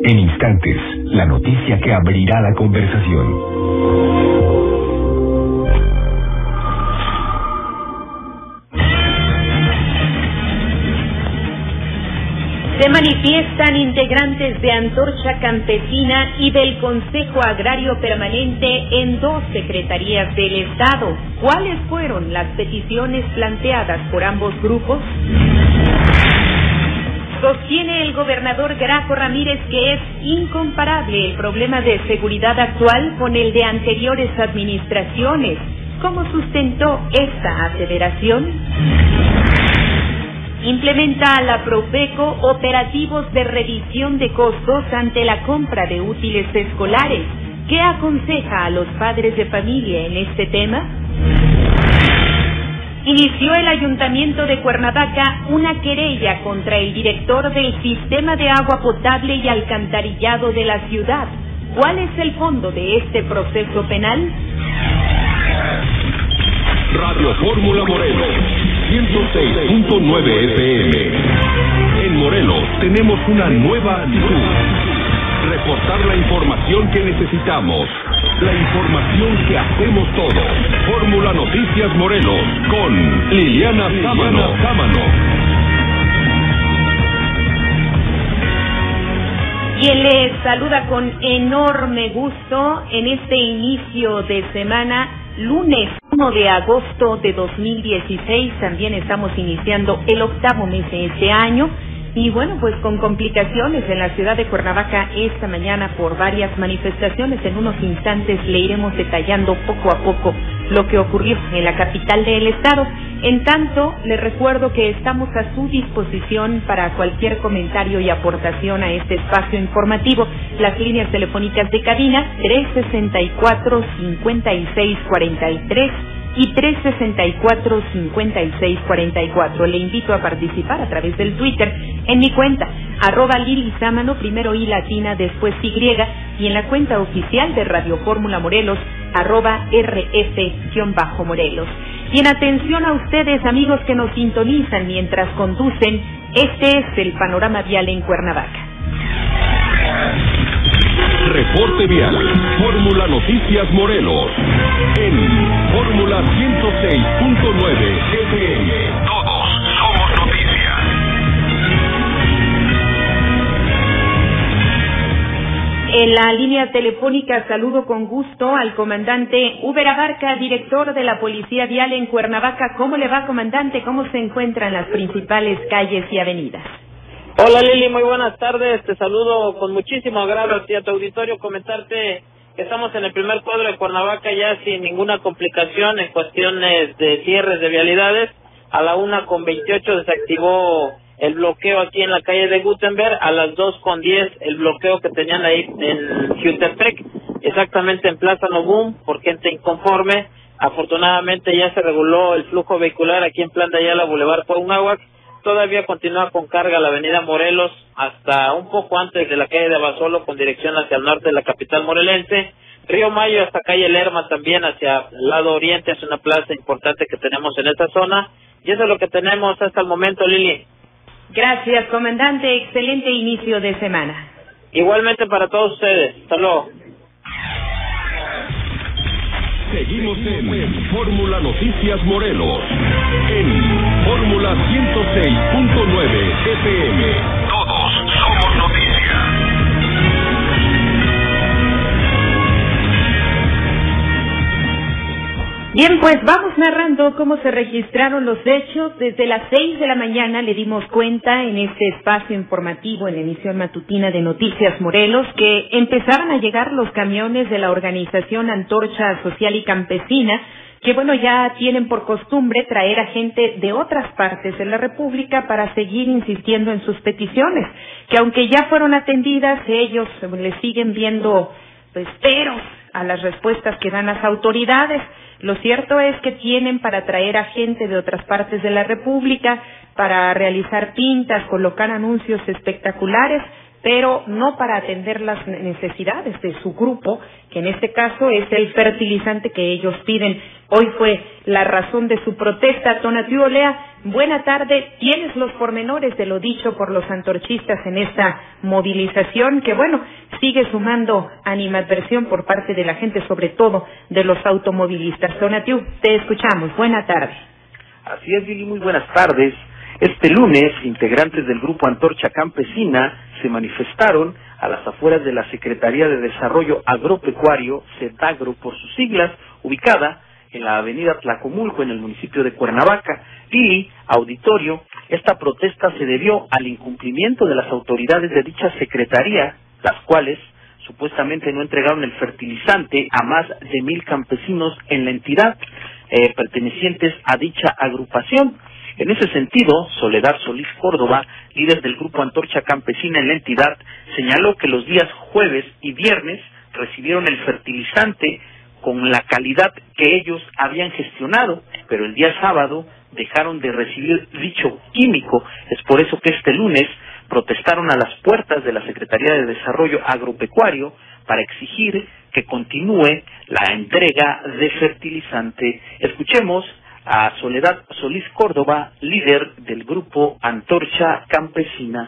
En instantes, la noticia que abrirá la conversación. Se manifiestan integrantes de Antorcha Campesina y del Consejo Agrario Permanente en 2 secretarías del Estado. ¿Cuáles fueron las peticiones planteadas por ambos grupos? Sostiene el gobernador Graco Ramírez que es incomparable el problema de seguridad actual con el de anteriores administraciones. ¿Cómo sustentó esta aseveración? Implementa a la Profeco operativos de revisión de costos ante la compra de útiles escolares. ¿Qué aconseja a los padres de familia en este tema? Inició el Ayuntamiento de Cuernavaca una querella contra el director del Sistema de Agua Potable y Alcantarillado de la ciudad. ¿Cuál es el fondo de este proceso penal? Radio Fórmula Morelos, 106.9 FM. En Morelos tenemos una nueva actitud. Reportar la información que necesitamos. La información que hacemos todos. Fórmula Noticias Morelos con Liliana Sámano. Quien les saluda con enorme gusto en este inicio de semana, lunes 1 de agosto de 2016, también estamos iniciando el 8º mes de este año. Y bueno, pues con complicaciones en la ciudad de Cuernavaca esta mañana por varias manifestaciones. En unos instantes le iremos detallando poco a poco lo que ocurrió en la capital del estado. En tanto, les recuerdo que estamos a su disposición para cualquier comentario y aportación a este espacio informativo. Las líneas telefónicas de cabina 364-5643 y 364-5644. Le invito a participar a través del Twitter en mi cuenta, @Lili Sámano, primero I latina, después Y, y en la cuenta oficial de Radio Fórmula Morelos, @RF_Morelos. Y en atención a ustedes, amigos que nos sintonizan mientras conducen, este es el panorama vial en Cuernavaca. Reporte vial, Fórmula Noticias Morelos, en Fórmula 106.9 FM. Todos somos noticias. En la línea telefónica saludo con gusto al comandante Uber Abarca, director de la Policía Vial en Cuernavaca. ¿Cómo le va, comandante? ¿Cómo se encuentran las principales calles y avenidas? Hola Lili, muy buenas tardes, te saludo con muchísimo agrado a ti, a tu auditorio, comentarte que estamos en el primer cuadro de Cuernavaca ya sin ninguna complicación en cuestiones de cierres de vialidades. A la 1:28 desactivó el bloqueo aquí en la calle de Gutenberg, a las 2:10 el bloqueo que tenían ahí en Jutepec, exactamente en Plaza Nogún, por gente inconforme. Afortunadamente ya se reguló el flujo vehicular aquí en Plan de Ayala, Boulevard Cuauhnáhuac. Todavía continúa con carga la avenida Morelos hasta un poco antes de la calle de Abasolo con dirección hacia el norte de la capital morelense. Río Mayo hasta calle Lerma también hacia el lado oriente, hacia una plaza importante que tenemos en esta zona. Y eso es lo que tenemos hasta el momento, Lili. Gracias, comandante. Excelente inicio de semana. Igualmente para todos ustedes. Hasta luego. Seguimos en Fórmula Noticias Morelos, en Fórmula 106.9 FM. Todos somos noticias. Bien, pues vamos narrando cómo se registraron los hechos. Desde las 6 de la mañana le dimos cuenta en este espacio informativo en la emisión matutina de Noticias Morelos que empezaban a llegar los camiones de la organización Antorcha Social y Campesina, que bueno, ya tienen por costumbre traer a gente de otras partes de la República para seguir insistiendo en sus peticiones, que aunque ya fueron atendidas, ellos le siguen viendo peros a las respuestas que dan las autoridades. Lo cierto es que tienen para traer a gente de otras partes de la República, para realizar pintas, colocar anuncios espectaculares, pero no para atender las necesidades de su grupo, que en este caso es el fertilizante que ellos piden. Hoy fue la razón de su protesta. Tonatiuh Olea, buena tarde. ¿Tienes los pormenores de lo dicho por los antorchistas en esta movilización que, bueno, sigue sumando animadversión por parte de la gente, sobre todo de los automovilistas? Tonatiuh, te escuchamos. Buena tarde. Así es, Lili, muy buenas tardes. Este lunes, integrantes del Grupo Antorcha Campesina se manifestaron a las afueras de la Secretaría de Desarrollo Agropecuario, CEDAGRO por sus siglas, ubicada en la avenida Tlacomulco, en el municipio de Cuernavaca. Lili, auditorio, esta protesta se debió al incumplimiento de las autoridades de dicha secretaría, las cuales supuestamente no entregaron el fertilizante a más de 1,000 campesinos en la entidad pertenecientes a dicha agrupación. En ese sentido, Soledad Solís Córdoba, líder del Grupo Antorcha Campesina en la entidad, señaló que los días jueves y viernes recibieron el fertilizante con la calidad que ellos habían gestionado, pero el día sábado dejaron de recibir dicho químico. Es por eso que este lunes protestaron a las puertas de la Secretaría de Desarrollo Agropecuario para exigir que continúe la entrega de fertilizante. Escuchemos a Soledad Solís Córdoba, líder del Grupo Antorcha Campesina.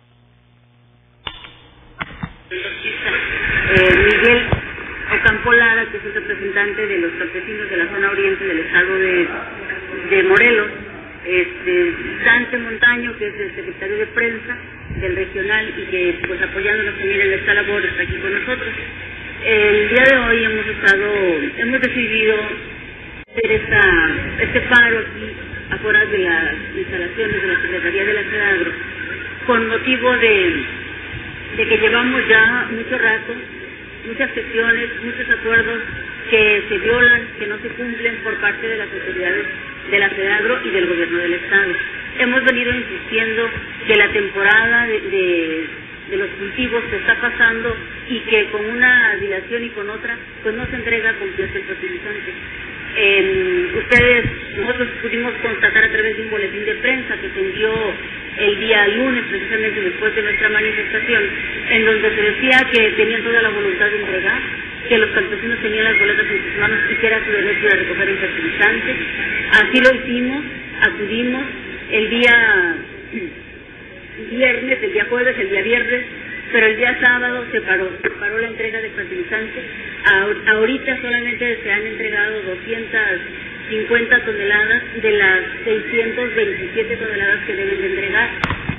Miguel Ocampo Lara, que es el representante de los campesinos de la zona oriente del estado de Morelos, Dante Montaño, que es el secretario de prensa del regional y que pues apoyándonos también en esta labor está aquí con nosotros. El día de hoy hemos decidido hacer este paro aquí afuera de las instalaciones de la Secretaría de la CEDAGRO con motivo de que llevamos ya mucho rato, muchas sesiones, muchos acuerdos que se violan, que no se cumplen por parte de las autoridades de la CEDAGRO y del gobierno del estado. Hemos venido insistiendo que la temporada de los cultivos se está pasando y que con una dilación y con otra pues no se entrega completo el fertilizante. Nosotros pudimos constatar a través de un boletín de prensa que se envió el día lunes, precisamente después de nuestra manifestación, en donde se decía que tenían toda la voluntad de entregar, que los campesinos tenían las boletas en sus manos y que era su derecho de recoger el fertilizante. Así lo hicimos, acudimos el día viernes, el día jueves, el día viernes, pero el día sábado se paró la entrega de fertilizante. Ahorita solamente se han entregado 250 toneladas de las 627 toneladas que deben de entregar.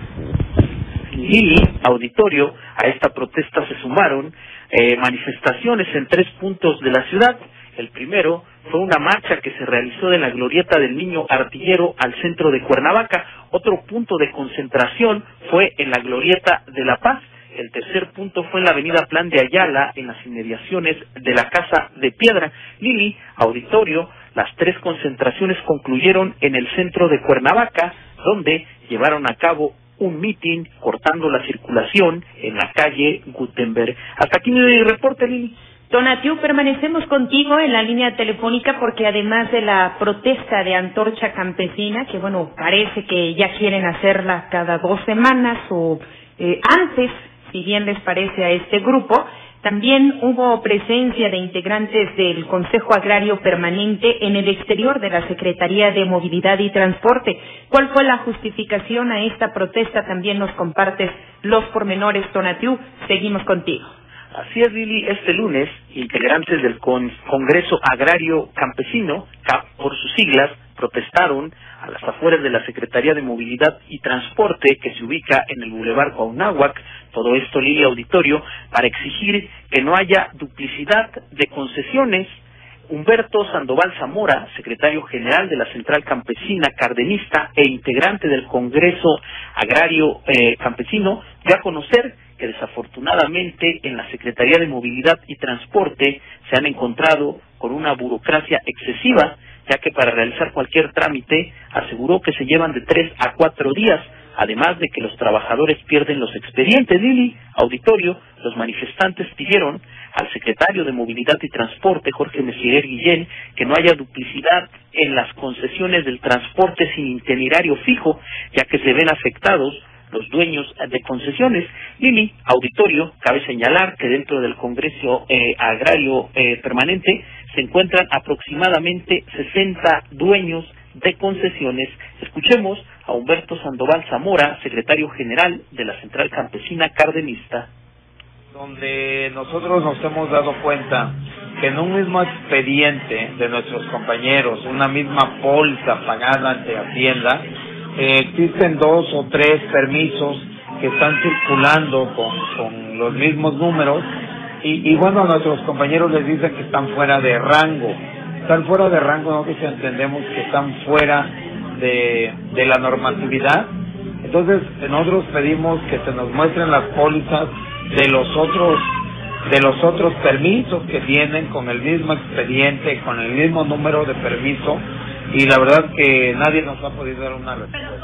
Y, auditorio, a esta protesta se sumaron manifestaciones en 3 puntos de la ciudad. El primero fue una marcha que se realizó de la glorieta del Niño Artillero al centro de Cuernavaca. Otro punto de concentración fue en la glorieta de La Paz. El tercer punto fue en la avenida Plan de Ayala, en las inmediaciones de la Casa de Piedra. Lili, auditorio, las 3 concentraciones concluyeron en el centro de Cuernavaca, donde llevaron a cabo un mitin cortando la circulación en la calle Gutenberg. Hasta aquí mi reporte, Lili. Tonatiuh, permanecemos contigo en la línea telefónica porque además de la protesta de Antorcha Campesina, que bueno, parece que ya quieren hacerla cada 2 semanas o antes, si bien les parece a este grupo, también hubo presencia de integrantes del Consejo Agrario Permanente en el exterior de la Secretaría de Movilidad y Transporte. ¿Cuál fue la justificación a esta protesta? También nos compartes los pormenores, Tonatiuh. Seguimos contigo. Así es, Lili. Este lunes, integrantes del Congreso Agrario Campesino, CAP por sus siglas, protestaron a las afueras de la Secretaría de Movilidad y Transporte, que se ubica en el Boulevard Cuauhnáhuac. Todo esto, Lili, auditorio, para exigir que no haya duplicidad de concesiones. Humberto Sandoval Zamora, secretario general de la Central Campesina Cardenista e integrante del Congreso Agrario Campesino, dio a conocer que desafortunadamente en la Secretaría de Movilidad y Transporte se han encontrado con una burocracia excesiva, ya que para realizar cualquier trámite aseguró que se llevan de 3 a 4 días, además de que los trabajadores pierden los expedientes. Lili, auditorio, los manifestantes pidieron al secretario de Movilidad y Transporte, Jorge Messier Guillén, que no haya duplicidad en las concesiones del transporte sin itinerario fijo, ya que se ven afectados los dueños de concesiones. Lili, auditorio, cabe señalar que dentro del Congreso Agrario Permanente se encuentran aproximadamente 60 dueños de concesiones. Escuchemos a Humberto Sandoval Zamora, secretario general de la Central Campesina Cardenista. Donde nosotros nos hemos dado cuenta que en un mismo expediente de nuestros compañeros, una misma póliza pagada ante Hacienda, existen 2 o 3 permisos que están circulando con los mismos números y bueno, a nuestros compañeros les dicen que están fuera de rango. Están fuera de rango, nosotros entendemos que están fuera de la normatividad. Entonces nosotros pedimos que se nos muestren las pólizas de los otros permisos que vienen con el mismo expediente, con el mismo número de permiso, y la verdad que nadie nos ha podido dar una respuesta.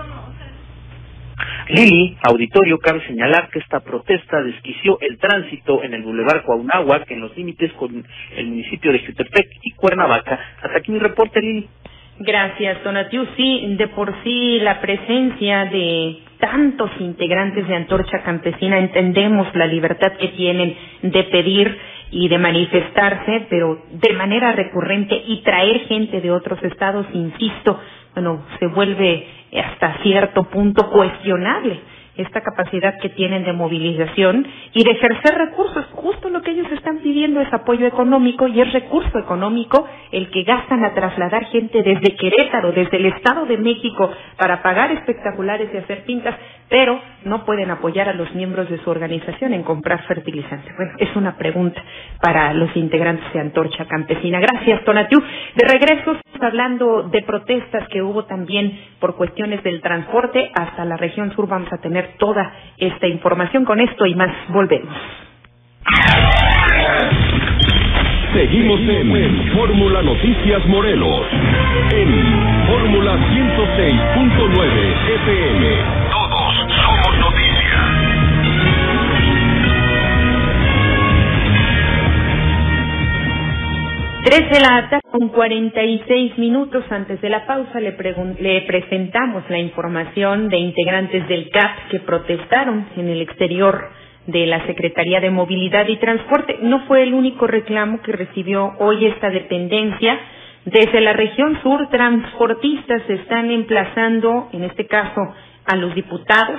Lili, auditorio, cabe señalar que esta protesta desquició el tránsito en el Boulevard Cuauhnáhuac, en los límites con el municipio de Jutepec y Cuernavaca. Hasta aquí mi reporte, Lili. Gracias, Tonatiu. Sí, de por sí la presencia de tantos integrantes de Antorcha Campesina, entendemos la libertad que tienen de pedir y de manifestarse, pero de manera recurrente y traer gente de otros estados, insisto, bueno, se vuelve hasta cierto punto cuestionable esta capacidad que tienen de movilización y de ejercer recursos. Justo lo que ellos están pidiendo es apoyo económico, y es recurso económico el que gastan a trasladar gente desde Querétaro, desde el Estado de México, para pagar espectaculares y hacer pintas, pero no pueden apoyar a los miembros de su organización en comprar fertilizantes. Bueno, es una pregunta para los integrantes de Antorcha Campesina. Gracias, Tonatiu. De regreso, hablando de protestas que hubo también por cuestiones del transporte, hasta la región sur vamos a tener toda esta información. Con esto y más, volvemos. Seguimos en Fórmula Noticias Morelos, en Fórmula 106.9 FM. Todos somos noticia. 3 de la tarde con 46 minutos. Antes de la pausa le presentamos la información de integrantes del CAP que protestaron en el exterior de la Secretaría de Movilidad y Transporte. No fue el único reclamo que recibió hoy esta dependencia. Desde la región sur, transportistas se están emplazando, en este caso a los diputados,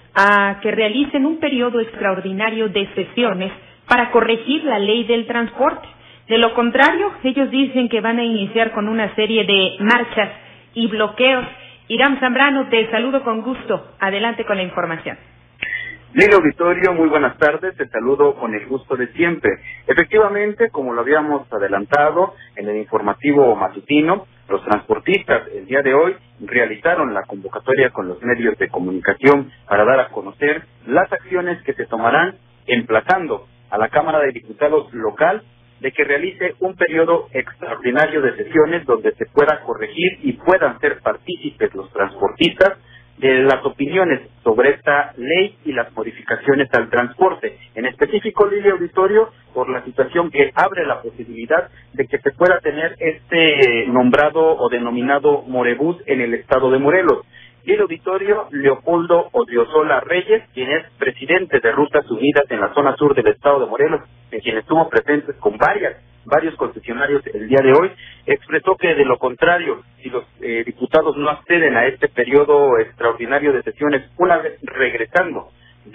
a que realicen un periodo extraordinario de sesiones para corregir la ley del transporte. De lo contrario, ellos dicen que van a iniciar con una serie de marchas y bloqueos. Irán Zambrano, te saludo con gusto. Adelante con la información. Lili Auditorio, muy buenas tardes, te saludo con el gusto de siempre. Efectivamente, como lo habíamos adelantado en el informativo matutino, los transportistas el día de hoy realizaron la convocatoria con los medios de comunicación para dar a conocer las acciones que se tomarán, emplazando a la Cámara de Diputados local de que realice un periodo extraordinario de sesiones donde se pueda corregir y puedan ser partícipes los transportistas de las opiniones sobre esta ley y las modificaciones al transporte. En específico, Lili Auditorio, por la situación que abre la posibilidad de que se pueda tener este nombrado o denominado Morebús en el estado de Morelos. Lili Auditorio, Leopoldo Odriozola Reyes, quien es presidente de Rutas Unidas en la zona sur del estado de Morelos, en quien estuvo presente con varios concesionarios el día de hoy, expresó que de lo contrario, si los diputados no acceden a este periodo extraordinario de sesiones, una vez regresando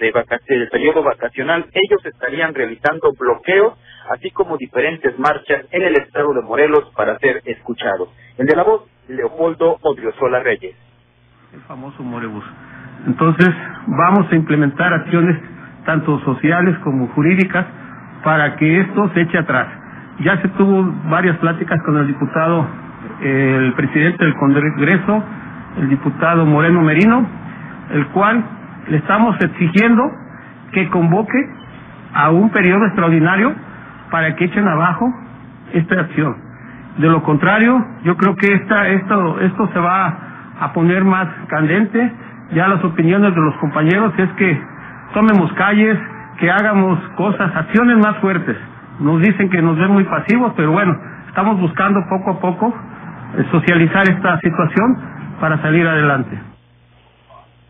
del periodo vacacional, ellos estarían realizando bloqueos, así como diferentes marchas en el estado de Morelos para ser escuchados. El de la voz, Leopoldo Odriozola Reyes. El famoso Morebús. Entonces, vamos a implementar acciones tanto sociales como jurídicas para que esto se eche atrás. Ya se tuvo varias pláticas con el diputado, el presidente del Congreso, el diputado Moreno Merino, el cual le estamos exigiendo que convoque a un periodo extraordinario para que echen abajo esta acción. De lo contrario, yo creo que esto se va a poner más candente. Ya las opiniones de los compañeros es que tomemos calles, que hagamos cosas, acciones más fuertes. Nos dicen que nos ven muy pasivos, pero bueno, estamos buscando poco a poco socializar esta situación para salir adelante.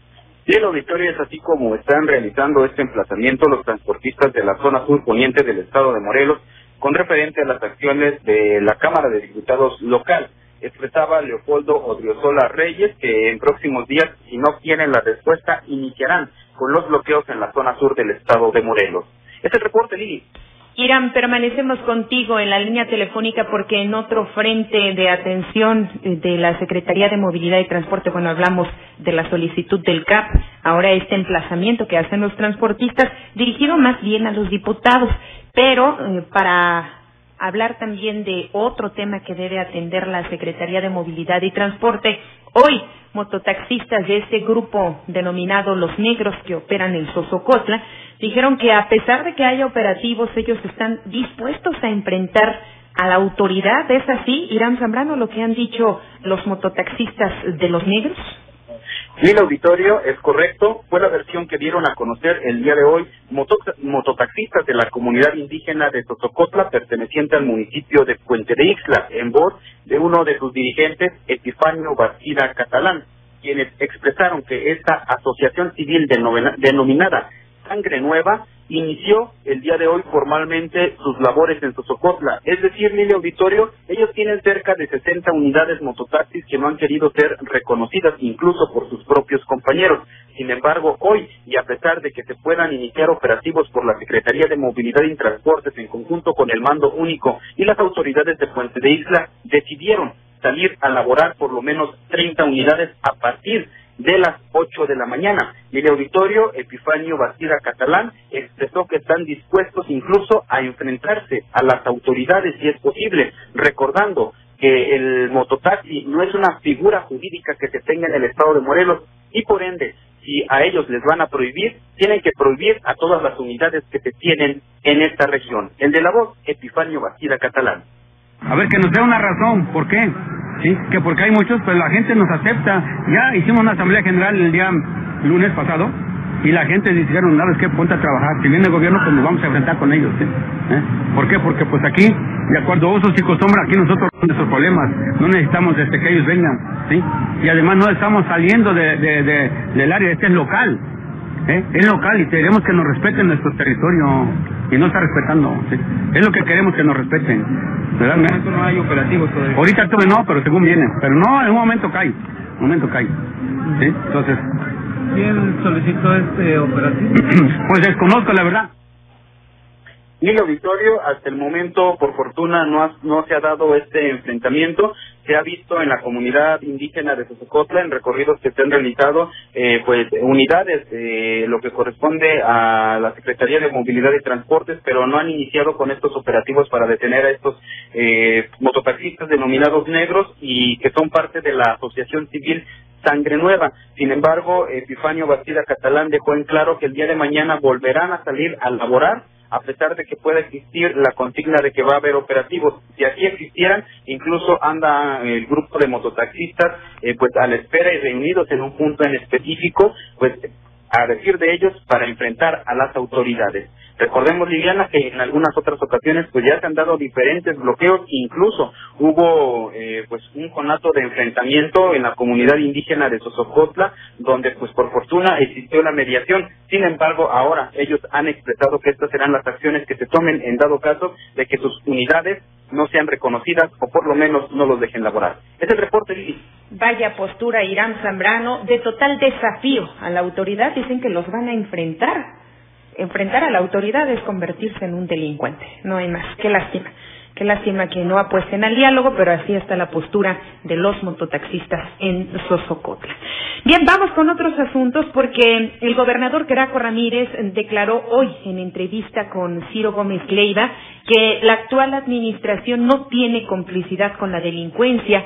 Y el auditorio es así como están realizando este emplazamiento los transportistas de la zona sur poniente del estado de Morelos con referente a las acciones de la Cámara de Diputados local. Expresaba Leopoldo Odriozola Reyes que en próximos días, si no obtienen la respuesta, iniciarán con los bloqueos en la zona sur del estado de Morelos. Es el reporte, Lili. Irán, permanecemos contigo en la línea telefónica porque en otro frente de atención de la Secretaría de Movilidad y Transporte, cuando hablamos de la solicitud del CAP, ahora este emplazamiento que hacen los transportistas, dirigido más bien a los diputados, pero para hablar también de otro tema que debe atender la Secretaría de Movilidad y Transporte, hoy mototaxistas de este grupo denominado Los Negros que operan en Sosocotla dijeron que a pesar de que haya operativos, ellos están dispuestos a enfrentar a la autoridad. ¿Es así, Irán Zambrano, lo que han dicho los mototaxistas de Los Negros? Sí, el auditorio es correcto. Fue la versión que dieron a conocer el día de hoy mototaxistas de la comunidad indígena de Sosocotla, perteneciente al municipio de Puente de Ixtla, en voz de uno de sus dirigentes, Epifanio Bastida Catalán, quienes expresaron que esta asociación civil denominada Sangre Nueva inició el día de hoy formalmente sus labores en Sosocotla. Es decir, Lili Auditorio, ellos tienen cerca de 60 unidades mototaxis que no han querido ser reconocidas incluso por sus propios compañeros. Sin embargo, hoy, y a pesar de que se puedan iniciar operativos por la Secretaría de Movilidad y Transportes en conjunto con el Mando Único y las autoridades de Puente de Ixtla, decidieron salir a laborar por lo menos 30 unidades a partir de las 8 de la mañana. Y el auditorio, Epifanio Bastida Catalán, expresó que están dispuestos incluso a enfrentarse a las autoridades si es posible, recordando que el mototaxi no es una figura jurídica que se tenga en el estado de Morelos y por ende, si a ellos les van a prohibir, tienen que prohibir a todas las unidades que se tienen en esta región. El de la voz, Epifanio Bastida Catalán. A ver, que nos dé una razón, ¿por qué? Sí, que porque hay muchos, pues la gente nos acepta. Ya hicimos una asamblea general el día lunes pasado y la gente dijeron, ¿sabes qué? Ponte a trabajar. Si viene el gobierno, pues nos vamos a enfrentar con ellos. ¿Por qué? Porque pues aquí, de acuerdo a usos y costumbres, aquí nosotros tenemos nuestros problemas. No necesitamos que ellos vengan, ¿sí? Y además no estamos saliendo del área, este es local. Es local y queremos que nos respeten nuestro territorio y no está respetando, ¿sí? Es lo que queremos, que nos respeten, ¿verdad? No hay operativos todavía. Ahorita no, pero según viene, pero no, en un momento cae, ¿sí? Entonces, ¿quién solicitó este operativo? Pues desconozco, la verdad. Y el auditorio, hasta el momento, por fortuna, no se ha dado este enfrentamiento. Se ha visto en la comunidad indígena de Sosocotla, en recorridos que se han realizado, pues unidades de lo que corresponde a la Secretaría de Movilidad y Transportes, pero no han iniciado con estos operativos para detener a estos mototaxistas denominados negros y que son parte de la asociación civil Sangre Nueva. Sin embargo, Epifanio Bastida Catalán dejó en claro que el día de mañana volverán a salir a laborar, a pesar de que pueda existir la consigna de que va a haber operativos. Si así existieran, incluso anda el grupo de mototaxistas pues a la espera y reunidos en un punto en específico, pues a decir de ellos, para enfrentar a las autoridades. Recordemos, Liliana, que en algunas otras ocasiones pues ya se han dado diferentes bloqueos, incluso hubo pues un conato de enfrentamiento en la comunidad indígena de Sosocotla, donde pues por fortuna existió la mediación. Sin embargo, ahora ellos han expresado que estas serán las acciones que se tomen en dado caso de que sus unidades no sean reconocidas o por lo menos no los dejen laborar. Es el reporte, Lili. Vaya postura, Irán Zambrano, de total desafío a la autoridad. Dicen que los van a enfrentar. Enfrentar a la autoridad es convertirse en un delincuente. No hay más. Qué lástima. Qué lástima que no apuesten al diálogo, pero así está la postura de los mototaxistas en Sosocotla. Bien, vamos con otros asuntos porque el gobernador Graco Ramírez declaró hoy en entrevista con Ciro Gómez Leiva que la actual administración no tiene complicidad con la delincuencia.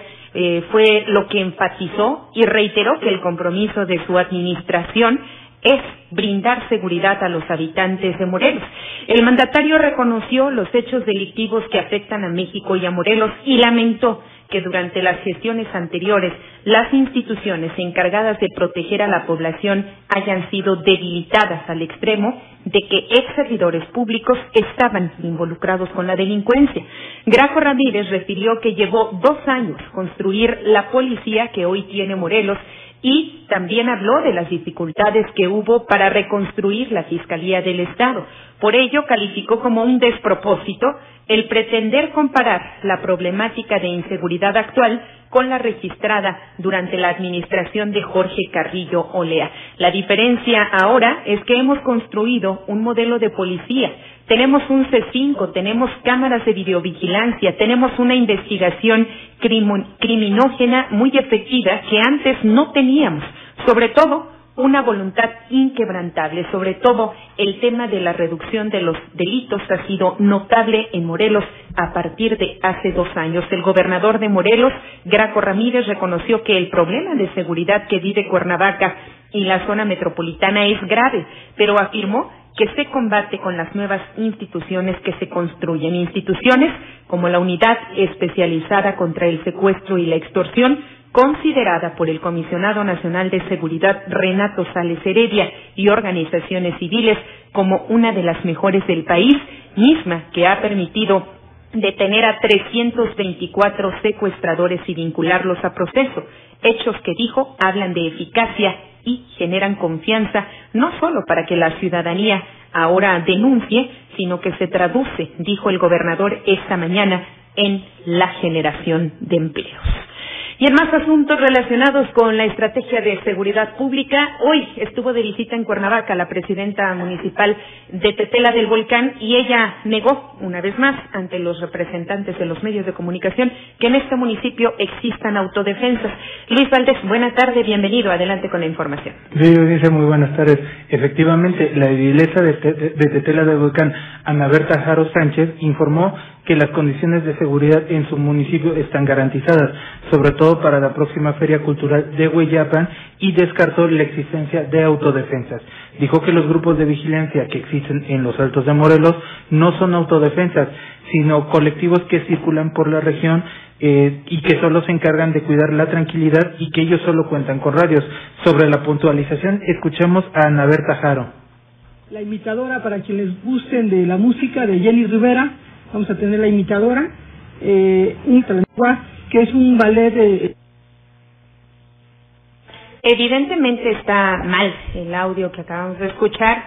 Fue lo que enfatizó y reiteró que el compromiso de su administración es brindar seguridad a los habitantes de Morelos. El mandatario reconoció los hechos delictivos que afectan a México y a Morelos y lamentó que durante las gestiones anteriores las instituciones encargadas de proteger a la población hayan sido debilitadas al extremo de que ex servidores públicos estaban involucrados con la delincuencia. Graco Ramírez refirió que llevó 2 años construir la policía que hoy tiene Morelos y también habló de las dificultades que hubo para reconstruir la Fiscalía del Estado. Por ello, calificó como un despropósito el pretender comparar la problemática de inseguridad actual con la registrada durante la administración de Jorge Carrillo Olea. La diferencia ahora es que hemos construido un modelo de policía. Tenemos un C5, tenemos cámaras de videovigilancia, tenemos una investigación criminógena muy efectiva que antes no teníamos. Sobre todo, una voluntad inquebrantable. Sobre todo, el tema de la reducción de los delitos ha sido notable en Morelos a partir de hace 2 años. El gobernador de Morelos, Graco Ramírez, reconoció que el problema de seguridad que vive Cuernavaca y la zona metropolitana es grave, pero afirmó que se combate con las nuevas instituciones que se construyen. Instituciones como la Unidad Especializada contra el Secuestro y la Extorsión, considerada por el Comisionado Nacional de Seguridad Renato Sales Heredia y organizaciones civiles como una de las mejores del país, misma que ha permitido detener a 324 secuestradores y vincularlos a proceso. Hechos que, dijo, hablan de eficacia y generan confianza, no solo para que la ciudadanía ahora denuncie, sino que se traduce, dijo el gobernador esta mañana, en la generación de empleos. Y en más asuntos relacionados con la estrategia de seguridad pública, hoy estuvo de visita en Cuernavaca la presidenta municipal de Tetela del Volcán y ella negó una vez más ante los representantes de los medios de comunicación que en este municipio existan autodefensas. Luis Valdés, buena tarde, bienvenido, adelante con la información. Sí, dice muy buenas tardes. Efectivamente, la edilesa de Tetela del Volcán, Ana Berta Jaro Sánchez, informó que las condiciones de seguridad en su municipio están garantizadas, sobre todo para la próxima Feria Cultural de Hueyapan, y descartó la existencia de autodefensas. Dijo que los grupos de vigilancia que existen en los Altos de Morelos no son autodefensas, sino colectivos que circulan por la región y que solo se encargan de cuidar la tranquilidad y que ellos solo cuentan con radios. Sobre la puntualización, escuchamos a Ana Berta Jaro. La imitadora, para quienes gusten de la música, de Jenny Rivera. Vamos a tener la imitadora, que es un ballet Evidentemente está mal el audio que acabamos de escuchar.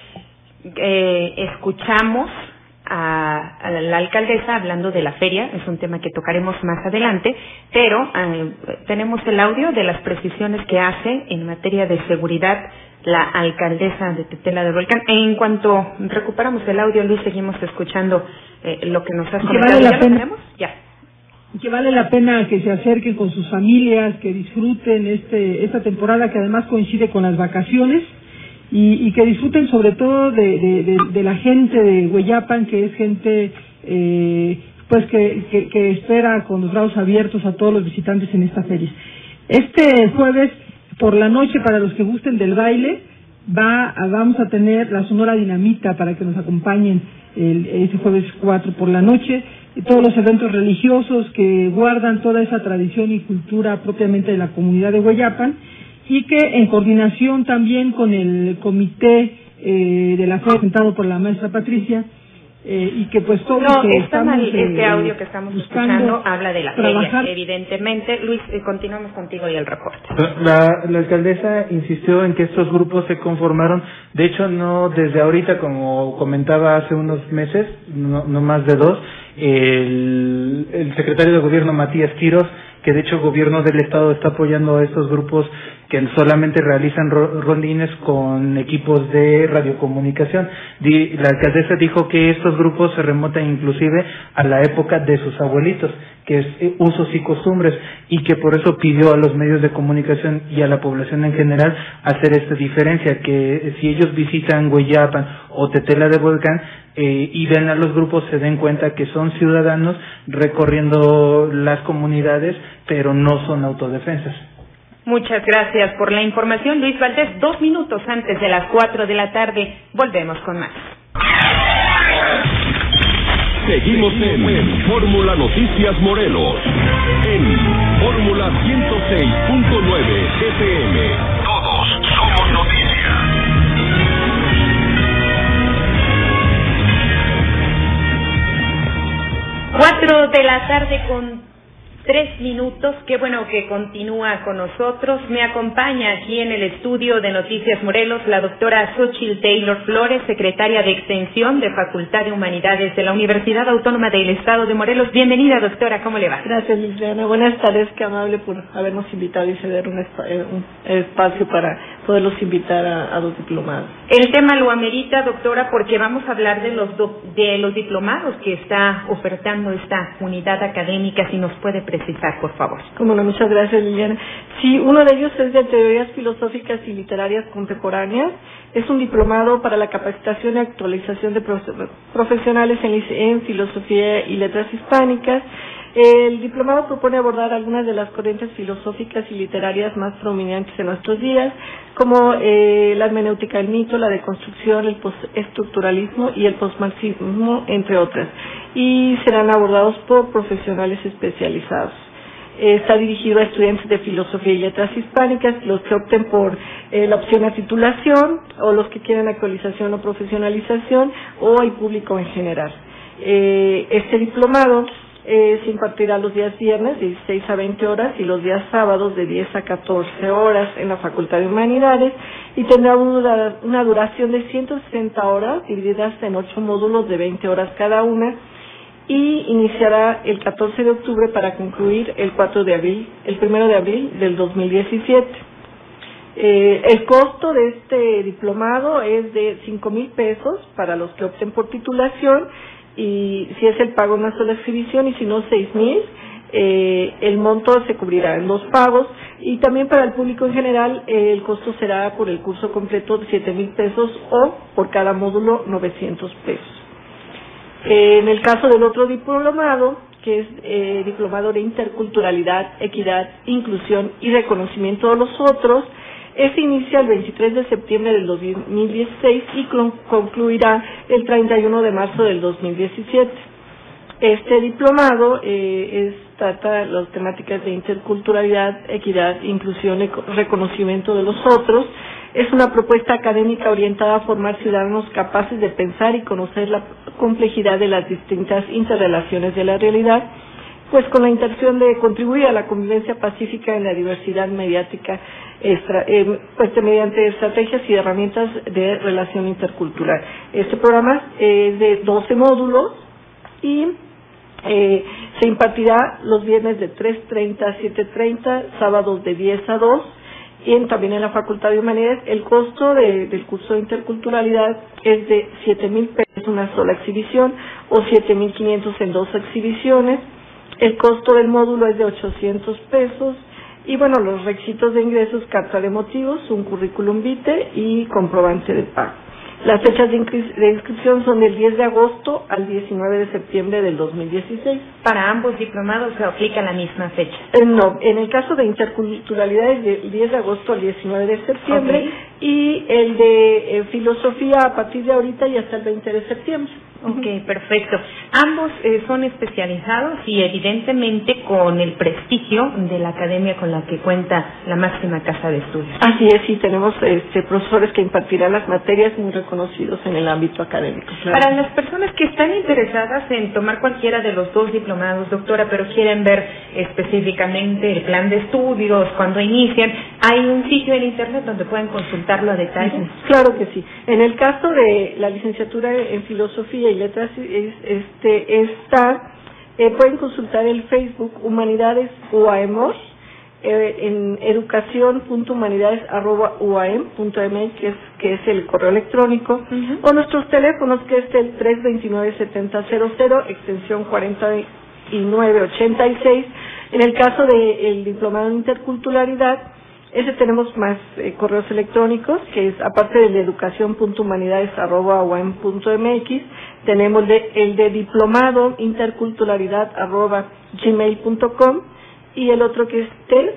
Escuchamos a la alcaldesa hablando de la feria, es un tema que tocaremos más adelante, pero tenemos el audio de las precisiones que hace en materia de seguridad la alcaldesa de Tetela del Volcán. En cuanto recuperamos el audio, Luis, seguimos escuchando lo que nos has comentado. ¿Ya lo tenemos? Ya. Que vale la pena que se acerquen con sus familias, que disfruten esta temporada que además coincide con las vacaciones y que disfruten sobre todo de la gente de Hueyapan, que es gente pues que espera con los brazos abiertos a todos los visitantes en esta feria. Este jueves por la noche, para los que gusten del baile, vamos a tener la Sonora Dinamita para que nos acompañen ese jueves 4 por la noche, y todos los eventos religiosos que guardan toda esa tradición y cultura propiamente de la comunidad de Hueyapan, y que en coordinación también con el comité de la feria presentado por la maestra Patricia, y que pues todos está mal este audio que estamos escuchando, habla de la feria, evidentemente. Luis, continuamos contigo y el reporte. La alcaldesa insistió en que estos grupos se conformaron, de hecho no desde ahorita, como comentaba hace unos meses, no más de 2, el secretario de gobierno Matías Quiroz, que de hecho el gobierno del estado está apoyando a estos grupos que solamente realizan rondines con equipos de radiocomunicación. La alcaldesa dijo que estos grupos se remontan inclusive a la época de sus abuelitos, que es usos y costumbres, y que por eso pidió a los medios de comunicación y a la población en general hacer esta diferencia, que si ellos visitan Hueyapan o Tetela de Volcán y ven a los grupos, se den cuenta que son ciudadanos recorriendo las comunidades, pero no son autodefensas. Muchas gracias por la información, Luis Valdés. 2 minutos antes de las 4 de la tarde, volvemos con más. Seguimos en Fórmula Noticias Morelos, en Fórmula 106.9 FM. Todos somos noticias. Cuatro de la tarde con 3 minutos. Qué bueno que continúa con nosotros. Me acompaña aquí en el estudio de Noticias Morelos la doctora Xochitl Taylor Flores, secretaria de Extensión de Facultad de Humanidades de la Universidad Autónoma del Estado de Morelos. Bienvenida, doctora, ¿cómo le va? Gracias, Liliana. Buenas tardes, qué amable por habernos invitado y ceder un espacio para poderlos invitar a los diplomados. El tema lo amerita, doctora, porque vamos a hablar de los diplomados que está ofertando esta unidad académica. Si nos puede precisar, por favor. Como no, muchas gracias, Liliana. Sí, uno de ellos es de Teorías Filosóficas y Literarias Contemporáneas. Es un diplomado para la capacitación y actualización de profesionales en Filosofía y Letras Hispánicas. El diplomado propone abordar algunas de las corrientes filosóficas y literarias más prominentes en nuestros días, como la hermenéutica del mito, la deconstrucción, el postestructuralismo y el postmarxismo, entre otras, y serán abordados por profesionales especializados. Está dirigido a estudiantes de Filosofía y Letras Hispánicas, los que opten por la opción a titulación, o los que quieran actualización o profesionalización, o el público en general. Este diplomado se impartirá los días viernes de 16 a 20 horas y los días sábados de 10 a 14 horas en la Facultad de Humanidades, y tendrá una duración de 160 horas divididas en 8 módulos de 20 horas cada una, y iniciará el 14 de octubre para concluir el 1 de abril del 2017. El costo de este diplomado es de 5,000 pesos para los que opten por titulación, y si es el pago en una sola exhibición, y si no 6,000, el monto se cubrirá en 2 pagos, y también para el público en general el costo será por el curso completo de 7,000 pesos o por cada módulo 900 pesos. En el caso del otro diplomado, que es diplomado de Interculturalidad, Equidad, Inclusión y Reconocimiento de los Otros, este inicia el 23 de septiembre del 2016 y concluirá el 31 de marzo del 2017. Este diplomado trata las temáticas de interculturalidad, equidad, inclusión y reconocimiento de los otros. Es una propuesta académica orientada a formar ciudadanos capaces de pensar y conocer la complejidad de las distintas interrelaciones de la realidad, pues con la intención de contribuir a la convivencia pacífica en la diversidad mediática, mediante estrategias y herramientas de relación intercultural. Este programa es de 12 módulos y se impartirá los viernes de 3:30 a 7:30, sábados de 10 a 2, y también en la Facultad de Humanidades. El costo del curso de interculturalidad es de 7,000 pesos una sola exhibición, o 7,500 en 2 exhibiciones. El costo del módulo es de 800 pesos. Y bueno, los requisitos de ingresos: carta de motivos, un currículum vitae y comprobante de pago. Las fechas de inscripción son del 10 de agosto al 19 de septiembre del 2016. ¿Para ambos diplomados se aplica la misma fecha? No, en el caso de interculturalidad es del 10 de agosto al 19 de septiembre, okay. Y el de filosofía a partir de ahorita y hasta el 20 de septiembre. Ok, perfecto. Ambos son especializados y evidentemente con el prestigio de la academia con la que cuenta la máxima casa de estudios. Así es, y tenemos profesores que impartirán las materias muy reconocidos en el ámbito académico. Claro. Para las personas que están interesadas en tomar cualquiera de los 2 diplomados, doctora, pero quieren ver específicamente el plan de estudios, cuando inician, ¿hay un sitio en internet donde pueden consultarlo a detalle? Claro que sí. En el caso de la licenciatura en Filosofía y Letras, pueden consultar el Facebook Humanidades UAM, en educación.humanidades@uam.mx, que es el correo electrónico, o nuestros teléfonos, que es el 329-7000, extensión 4986. En el caso del diplomado en interculturalidad, tenemos más correos electrónicos, que es, aparte del de educación.humanidades@uam.mx, tenemos el de diplomado interculturalidad@gmail.com, y el otro que es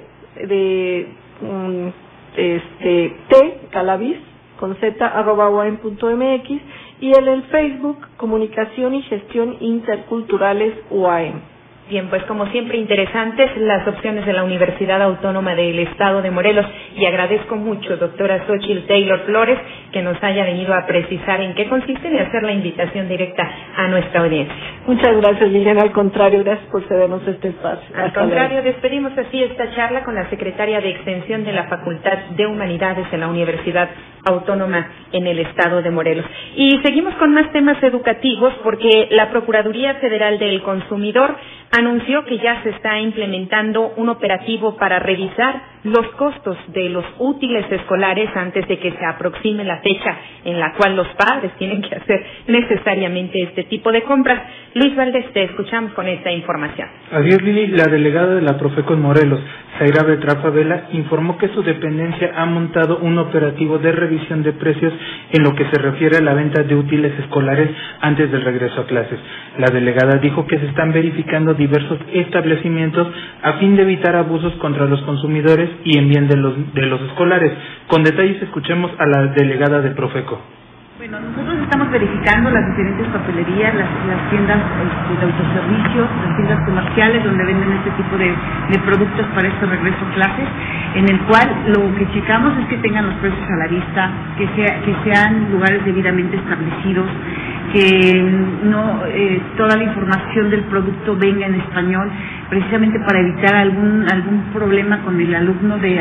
calavis con z@uam.mx, y el Facebook Comunicación y Gestión Interculturales UAM. Bien, pues como siempre interesantes las opciones de la Universidad Autónoma del Estado de Morelos, y agradezco mucho, doctora Xochitl Taylor Flores, que nos haya venido a precisar en qué consiste y hacer la invitación directa a nuestra audiencia. Muchas gracias, Liliana. Al contrario, gracias por cedernos este espacio. Al contrario, despedimos así esta charla con la secretaria de Extensión de la Facultad de Humanidades en la Universidad Autónoma en el estado de Morelos. Y seguimos con más temas educativos porque la Procuraduría Federal del Consumidor anunció que ya se está implementando un operativo para revisar los costos de los útiles escolares antes de que se aproxime la fecha en la cual los padres tienen que hacer necesariamente este tipo de compras. Luis Valdés, te escuchamos con esta información. Así es, Lili. La delegada de la Profeco en Morelos, Zaira Beltrán Favela, informó que su dependencia ha montado un operativo de revisión de precios en lo que se refiere a la venta de útiles escolares antes del regreso a clases. La delegada dijo que se están verificando diversos establecimientos a fin de evitar abusos contra los consumidores y en bien de los escolares. Con detalles escuchemos a la delegada de Profeco. Bueno, nosotros estamos verificando las diferentes papelerías, las tiendas de autoservicio, las tiendas comerciales donde venden este tipo de productos para este regreso a clases, en el cual lo que checamos es que tengan los precios a la vista, que sean lugares debidamente establecidos, que no toda la información del producto venga en español, precisamente para evitar algún problema con el alumno de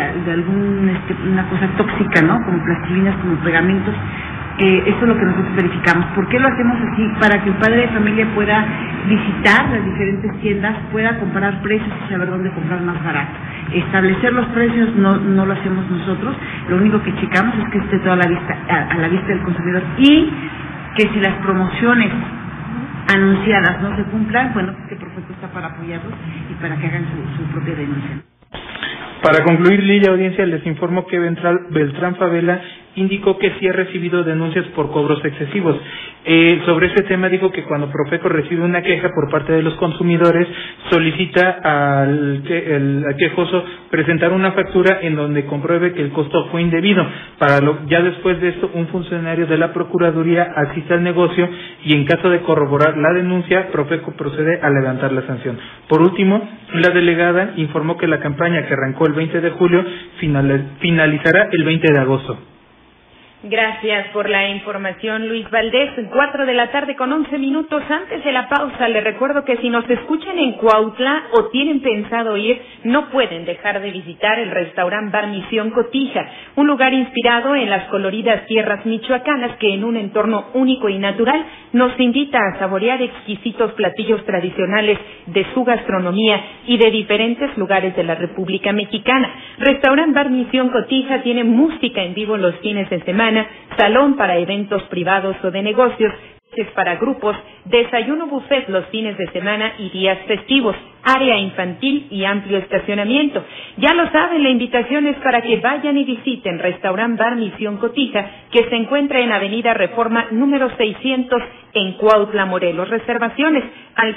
una cosa tóxica, ¿no? Como plastilinas, como pegamentos. Eso es lo que nosotros verificamos. ¿Por qué lo hacemos así? Para que el padre de familia pueda visitar las diferentes tiendas, pueda comparar precios y saber dónde comprar más barato. Establecer los precios no lo hacemos nosotros, lo único que checamos es que esté toda la vista, a la vista del consumidor, y que si las promociones anunciadas no se cumplan, bueno, que Profeco está para apoyarlos y para que hagan su propia denuncia. Para concluir, Lili, audiencia, les informo que Beltrán Favela indicó que sí ha recibido denuncias por cobros excesivos. Sobre este tema dijo que cuando Profeco recibe una queja por parte de los consumidores, solicita al quejoso presentar una factura en donde compruebe que el costo fue indebido. Ya después de esto, un funcionario de la Procuraduría asiste al negocio y en caso de corroborar la denuncia, Profeco procede a levantar la sanción. Por último, la delegada informó que la campaña que arrancó el 20 de julio finalizará el 20 de agosto. Gracias por la información, Luis Valdés. 4:11 p.m. Antes de la pausa, les recuerdo que si nos escuchan en Cuautla o tienen pensado ir, no pueden dejar de visitar el restaurante Bar Misión Cotija, un lugar inspirado en las coloridas tierras michoacanas que en un entorno único y natural nos invita a saborear exquisitos platillos tradicionales de su gastronomía y de diferentes lugares de la República Mexicana. Restaurante Bar Misión Cotija tiene música en vivo los fines de semana, salón para eventos privados o de negocios, para grupos, desayuno buffet los fines de semana y días festivos, área infantil y amplio estacionamiento. Ya lo saben, la invitación es para que vayan y visiten Restaurant Bar Misión Cotija, que se encuentra en Avenida Reforma número 600 en Cuautla, Morelos. Reservaciones al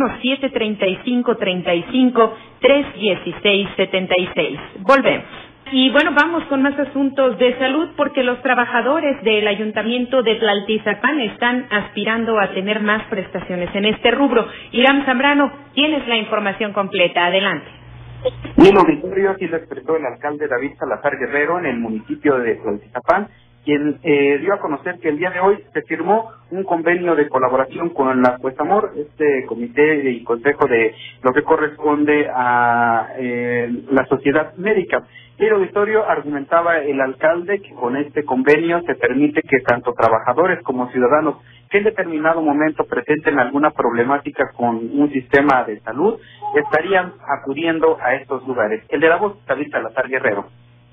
017-35-35-316-76. Volvemos. Y bueno, vamos con más asuntos de salud porque los trabajadores del Ayuntamiento de Tlaltizapán están aspirando a tener más prestaciones en este rubro. Irán Zambrano, tienes la información completa. Adelante. Y el auditorio así lo expresó el alcalde David Salazar Guerrero en el municipio de Tlaltizapán, quien dio a conocer que el día de hoy se firmó un convenio de colaboración con la Cuesamor, este comité y consejo de lo que corresponde a la sociedad médica. El auditorio argumentaba el alcalde que con este convenio se permite que tanto trabajadores como ciudadanos que en determinado momento presenten alguna problemática con un sistema de salud estarían acudiendo a estos lugares. El de la voz, David Salazar Guerrero.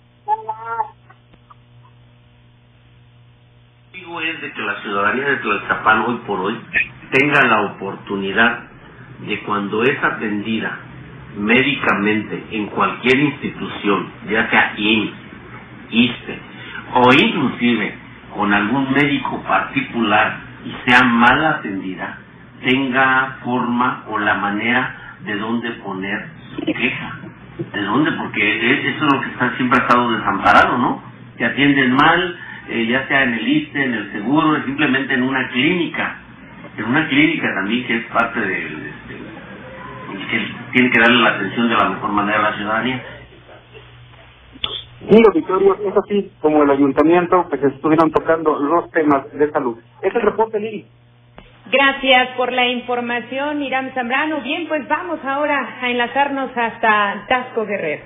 Es de que la ciudadanía de Tlaltizapán hoy por hoy tenga la oportunidad de, cuando es atendida médicamente en cualquier institución, ya sea IMSS, ISSSTE o inclusive con algún médico particular y sea mal atendida, tenga forma o la manera de dónde poner su queja. ¿De dónde? Porque eso es lo que siempre ha estado desamparado, ¿no? Te atienden mal, ya sea en el ISSSTE, en el seguro, simplemente en una clínica también, que es parte del que tiene que darle la atención de la mejor manera a la ciudadanía. Sí, auditorio, es así como el ayuntamiento pues estuvieron tocando los temas de salud. Es el reporte, Lili. Gracias por la información, Irán Zambrano. Bien, pues vamos ahora a enlazarnos hasta Taxco Guerrero.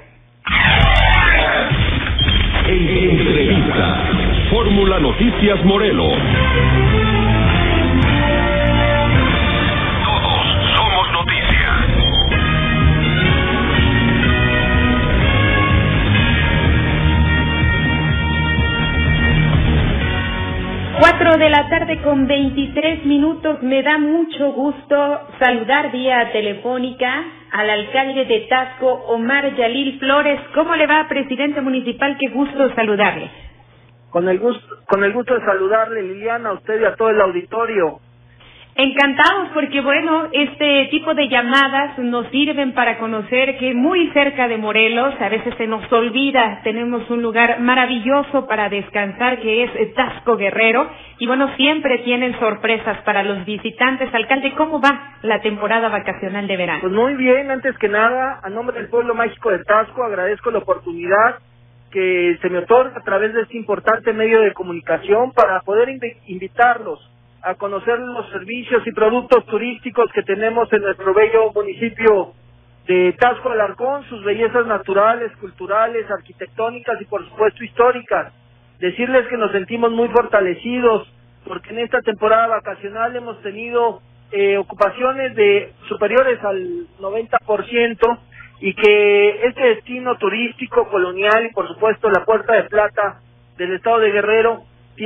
Entrevista. Fórmula Noticias Morelos. Todos somos noticia. 4 de la tarde con 23 minutos. Me da mucho gusto saludar vía telefónica al alcalde de Taxco, Omar Yalil Flores. ¿Cómo le va, presidente municipal? Qué gusto saludarle. Con el gusto de saludarle, Liliana, a usted y a todo el auditorio. Encantados porque, bueno, este tipo de llamadas nos sirven para conocer que muy cerca de Morelos, a veces se nos olvida, tenemos un lugar maravilloso para descansar que es Taxco Guerrero, y bueno, siempre tienen sorpresas para los visitantes. Alcalde, ¿cómo va la temporada vacacional de verano? Pues muy bien, antes que nada, a nombre del pueblo mágico de Taxco, agradezco la oportunidad que se me otorga a través de este importante medio de comunicación para poder invitarlos a conocer los servicios y productos turísticos que tenemos en nuestro bello municipio de Taxco Alarcón, sus bellezas naturales, culturales, arquitectónicas y por supuesto históricas. Decirles que nos sentimos muy fortalecidos porque en esta temporada vacacional hemos tenido ocupaciones de superiores al 90% y que este destino turístico colonial y por supuesto la Puerta de Plata del estado de Guerrero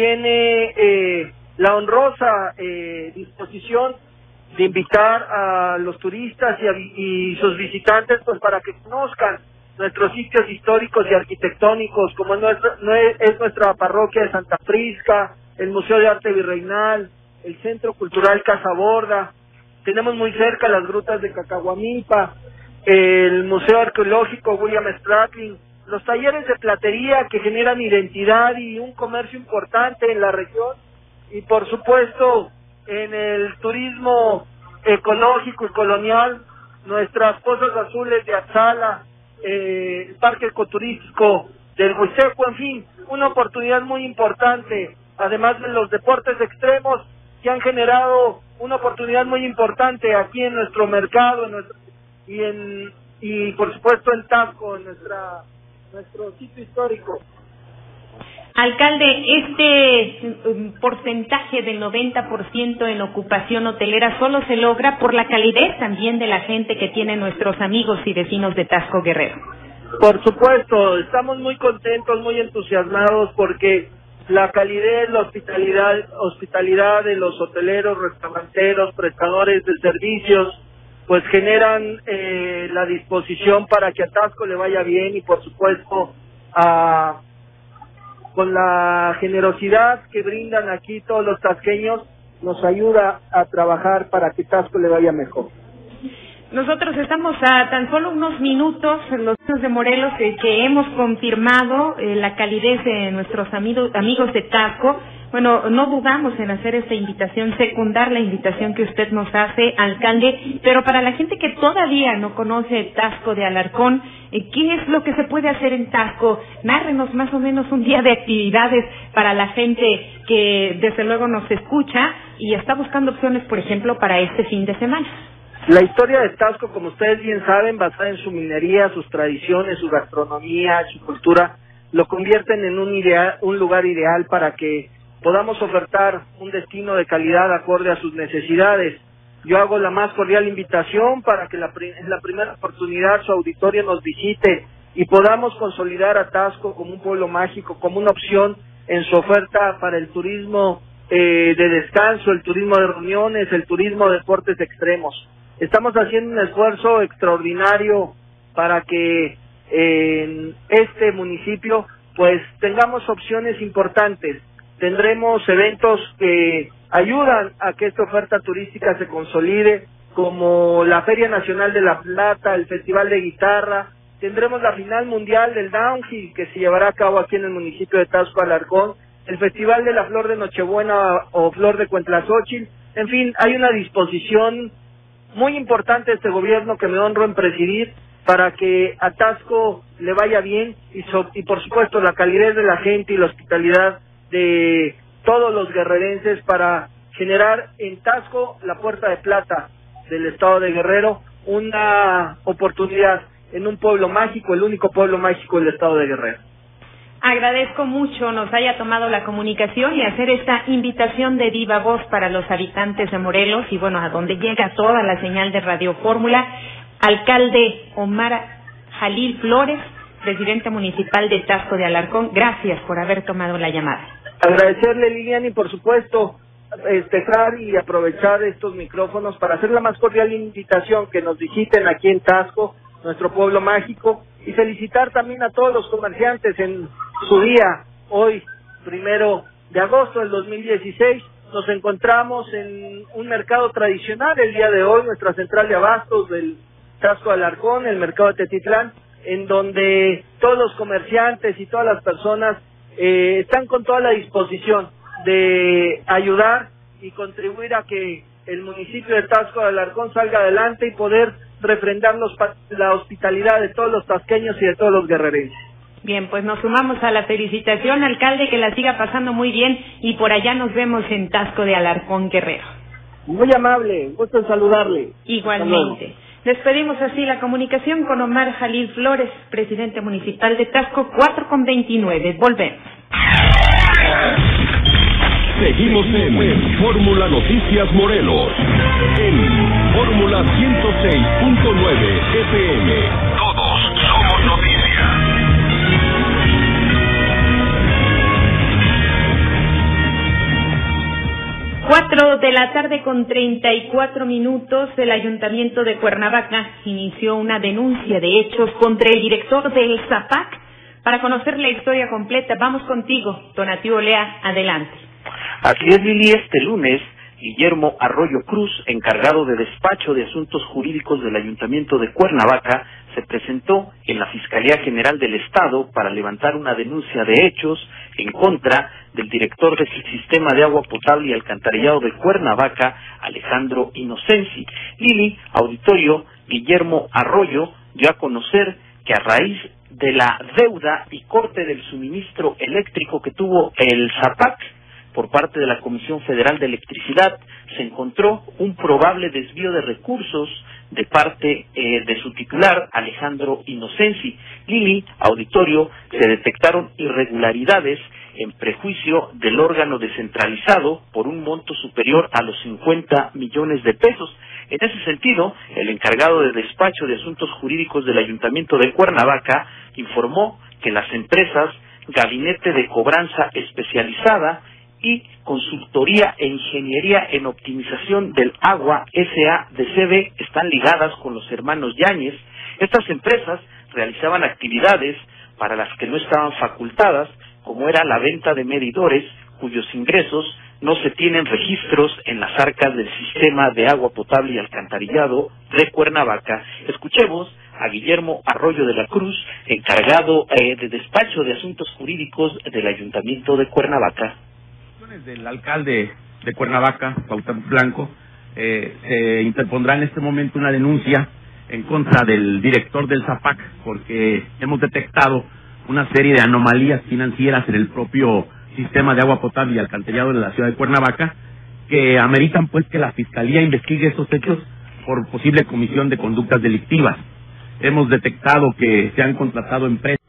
tiene la honrosa disposición de invitar a los turistas y sus visitantes pues para que conozcan nuestros sitios históricos y arquitectónicos como es nuestra parroquia de Santa Prisca, el Museo de Arte Virreinal, el Centro Cultural Casa Borda. Tenemos muy cerca las grutas de Cacahuamilpa, el Museo Arqueológico William Spratlin, los talleres de platería que generan identidad y un comercio importante en la región, y por supuesto en el turismo ecológico y colonial, nuestras pozas azules de Atzala, el parque ecoturístico del Huiseco, en fin, una oportunidad muy importante, además de los deportes extremos que han generado una oportunidad muy importante aquí en nuestro mercado y por supuesto en Taxco, en nuestro sitio histórico. Alcalde, este porcentaje del 90% en ocupación hotelera solo se logra por la calidez también de la gente que tienen nuestros amigos y vecinos de Taxco Guerrero. Por supuesto, estamos muy contentos, muy entusiasmados porque la calidez, la hospitalidad de los hoteleros, restauranteros, prestadores de servicios, pues generan la disposición para que a Taxco le vaya bien y por supuesto con la generosidad que brindan aquí todos los tasqueños, nos ayuda a trabajar para que Taxco le vaya mejor. Nosotros estamos a tan solo unos minutos, los de Morelos, que hemos confirmado la calidez de nuestros amigos de Taxco. Bueno, no dudamos en hacer esta invitación, secundar la invitación que usted nos hace, alcalde, pero para la gente que todavía no conoce Taxco de Alarcón, ¿qué es lo que se puede hacer en Taxco? Nárrenos más o menos un día de actividades para la gente que desde luego nos escucha y está buscando opciones, por ejemplo, para este fin de semana. La historia de Taxco, como ustedes bien saben, basada en su minería, sus tradiciones, su gastronomía, su cultura, lo convierten en un lugar ideal para que podamos ofertar un destino de calidad acorde a sus necesidades. Yo hago la más cordial invitación para que en la primera oportunidad su auditorio nos visite y podamos consolidar a Taxco como un pueblo mágico, como una opción en su oferta para el turismo de descanso, el turismo de reuniones, el turismo de deportes extremos. Estamos haciendo un esfuerzo extraordinario para que en este municipio pues tengamos opciones importantes. Tendremos eventos que ayudan a que esta oferta turística se consolide, como la Feria Nacional de la Plata, el Festival de Guitarra. Tendremos la final mundial del Downhill que se llevará a cabo aquí en el municipio de Taxco Alarcón, el Festival de la Flor de Nochebuena o Flor de Cuentlaxóchitl. En fin, hay una disposición muy importante de este gobierno que me honro en presidir para que a Tasco le vaya bien y por supuesto la calidez de la gente y la hospitalidad de todos los guerrerenses para generar en Tasco, la puerta de plata del estado de Guerrero, una oportunidad en un pueblo mágico, el único pueblo mágico del estado de Guerrero. Agradezco mucho nos haya tomado la comunicación y hacer esta invitación de viva voz para los habitantes de Morelos y bueno, a donde llega toda la señal de Radio Fórmula. Alcalde Omar Jalil Flores, presidente municipal de Tasco de Alarcón, gracias por haber tomado la llamada. Agradecerle, Liliana, y por supuesto dejar y aprovechar estos micrófonos para hacer la más cordial invitación que nos visiten aquí en Tasco, nuestro pueblo mágico, y felicitar también a todos los comerciantes en su día, hoy, 1 de agosto del 2016, nos encontramos en un mercado tradicional el día de hoy, nuestra central de abastos del Tasco de Alarcón, el mercado de Tetitlán, en donde todos los comerciantes y todas las personas están con toda la disposición de ayudar y contribuir a que el municipio de Tasco de Alarcón salga adelante y poder refrendar la hospitalidad de todos los tasqueños y de todos los guerrerenses. Bien, pues nos sumamos a la felicitación, alcalde, que la siga pasando muy bien y por allá nos vemos en Tasco de Alarcón, Guerrero. Muy amable, gusto en saludarle. Igualmente. Despedimos así la comunicación con Omar Jalil Flores, presidente municipal de Tasco, 4:29. Volvemos. Seguimos en Fórmula Noticias Morelos, en Fórmula 106.9 FM. Todos somos noticias. 4 de la tarde con 34 minutos, el Ayuntamiento de Cuernavaca inició una denuncia de hechos contra el director del ZAPAC. Para conocer la historia completa, vamos contigo, Donatio Olea, adelante. Así es, Lili, este lunes, Guillermo Arroyo Cruz, encargado de despacho de asuntos jurídicos del Ayuntamiento de Cuernavaca, se presentó en la Fiscalía General del Estado para levantar una denuncia de hechos en contra del director del Sistema de Agua Potable y Alcantarillado de Cuernavaca, Alejandro Inocensi. Lili, auditorio, Guillermo Arroyo dio a conocer que a raíz de la deuda y corte del suministro eléctrico que tuvo el ZAPAC por parte de la Comisión Federal de Electricidad, se encontró un probable desvío de recursos de parte de su titular, Alejandro Inocensi. Lili, auditorio, se detectaron irregularidades en prejuicio del órgano descentralizado por un monto superior a los 50 millones de pesos. En ese sentido, el encargado de despacho de asuntos jurídicos del Ayuntamiento de Cuernavaca informó que las empresas Gabinete de Cobranza Especializada y Consultoría e Ingeniería en Optimización del Agua S.A.D.C.B. están ligadas con los hermanos Yáñez. Estas empresas realizaban actividades para las que no estaban facultadas, como era la venta de medidores, cuyos ingresos no se tienen registros en las arcas del Sistema de Agua Potable y Alcantarillado de Cuernavaca. Escuchemos a Guillermo Arroyo de la Cruz, encargado de despacho de asuntos jurídicos del Ayuntamiento de Cuernavaca. Del alcalde de Cuernavaca, Cuauhtémoc Blanco, se interpondrá en este momento una denuncia en contra del director del ZAPAC porque hemos detectado una serie de anomalías financieras en el propio sistema de agua potable y alcantarillado de la ciudad de Cuernavaca que ameritan pues que la Fiscalía investigue estos hechos por posible comisión de conductas delictivas. Hemos detectado que se han contratado empresas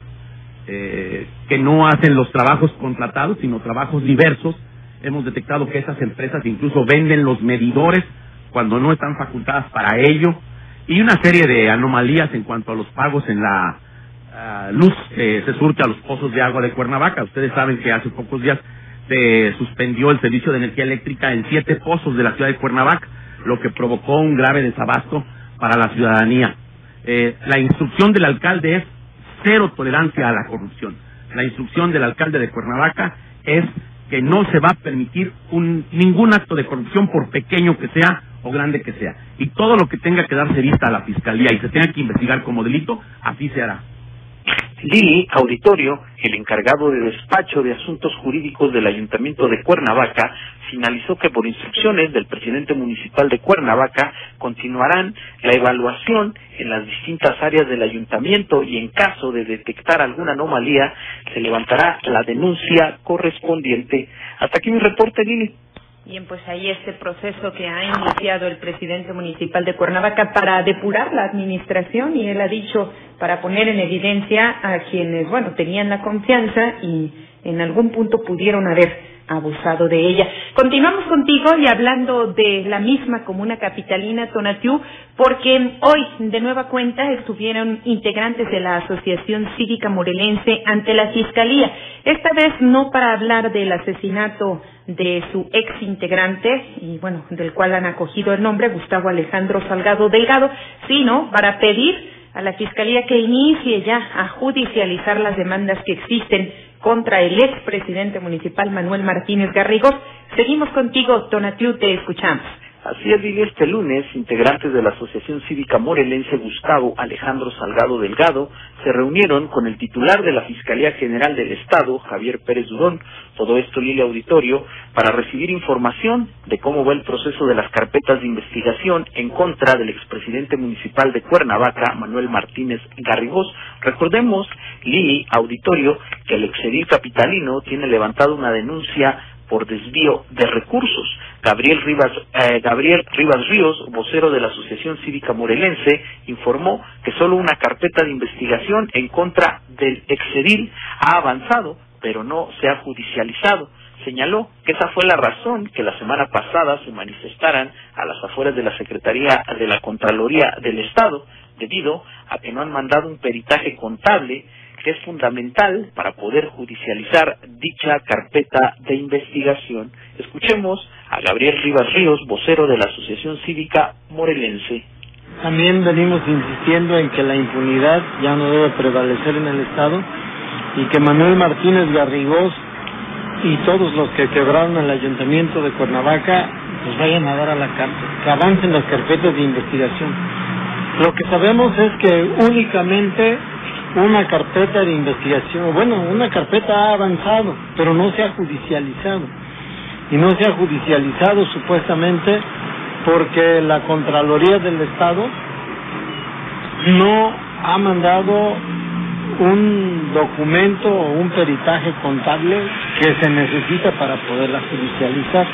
que no hacen los trabajos contratados, sino trabajos diversos. Hemos detectado que esas empresas incluso venden los medidores cuando no están facultadas para ello, y una serie de anomalías en cuanto a los pagos en la luz que se surte a los pozos de agua de Cuernavaca. Ustedes saben que hace pocos días se suspendió el servicio de energía eléctrica en 7 pozos de la ciudad de Cuernavaca, lo que provocó un grave desabasto para la ciudadanía. La instrucción del alcalde es cero tolerancia a la corrupción. La instrucción del alcalde de Cuernavaca es que no se va a permitir ningún acto de corrupción, por pequeño que sea o grande que sea. Y todo lo que tenga que darse vista a la Fiscalía y se tenga que investigar como delito, así se hará. Lili Auditorio, el encargado de despacho de asuntos jurídicos del Ayuntamiento de Cuernavaca, finalizó que por instrucciones del presidente municipal de Cuernavaca continuarán la evaluación en las distintas áreas del ayuntamiento y en caso de detectar alguna anomalía se levantará la denuncia correspondiente. Hasta aquí mi reporte, Lili. Bien, pues ahí este proceso que ha iniciado el presidente municipal de Cuernavaca para depurar la administración, y él ha dicho para poner en evidencia a quienes, tenían la confianza y en algún punto pudieron haber abusado de ella. Continuamos contigo y hablando de la misma comuna capitalina, Tonatiuh, porque hoy de nueva cuenta estuvieron integrantes de la Asociación Cívica Morelense ante la Fiscalía, esta vez no para hablar del asesinato de su ex integrante, y del cual han acogido el nombre, Gustavo Alejandro Salgado Delgado, sino para pedir a la Fiscalía que inicie ya a judicializar las demandas que existen contra el expresidente municipal Manuel Martínez Garrigós. Seguimos contigo, Tonatiuh, te escuchamos. Así es, Lili, este lunes, integrantes de la Asociación Cívica Morelense Gustavo Alejandro Salgado Delgado se reunieron con el titular de la Fiscalía General del Estado, Javier Pérez Durón, todo esto, Lili Auditorio, para recibir información de cómo va el proceso de las carpetas de investigación en contra del expresidente municipal de Cuernavaca, Manuel Martínez Garrigós. Recordemos, Lili Auditorio, que el exedil capitalino tiene levantada una denuncia por desvío de recursos. Gabriel Rivas Ríos, vocero de la Asociación Cívica Morelense, informó que solo una carpeta de investigación en contra del exedil ha avanzado, pero no se ha judicializado. Señaló que esa fue la razón que la semana pasada se manifestaran a las afueras de la Secretaría de la Contraloría del Estado, debido a que no han mandado un peritaje contable que es fundamental para poder judicializar dicha carpeta de investigación. Escuchemos a Gabriel Rivas Ríos, vocero de la Asociación Cívica Morelense. También venimos insistiendo en que la impunidad ya no debe prevalecer en el Estado y que Manuel Martínez Garrigós y todos los que quebraron el Ayuntamiento de Cuernavaca pues vayan a dar a la cárcel, que avancen las carpetas de investigación. Lo que sabemos es que únicamente una carpeta de investigación, una carpeta ha avanzado, pero no se ha judicializado. Y no se ha judicializado supuestamente porque la Contraloría del Estado no ha mandado un documento o un peritaje contable que se necesita para poderla judicializar.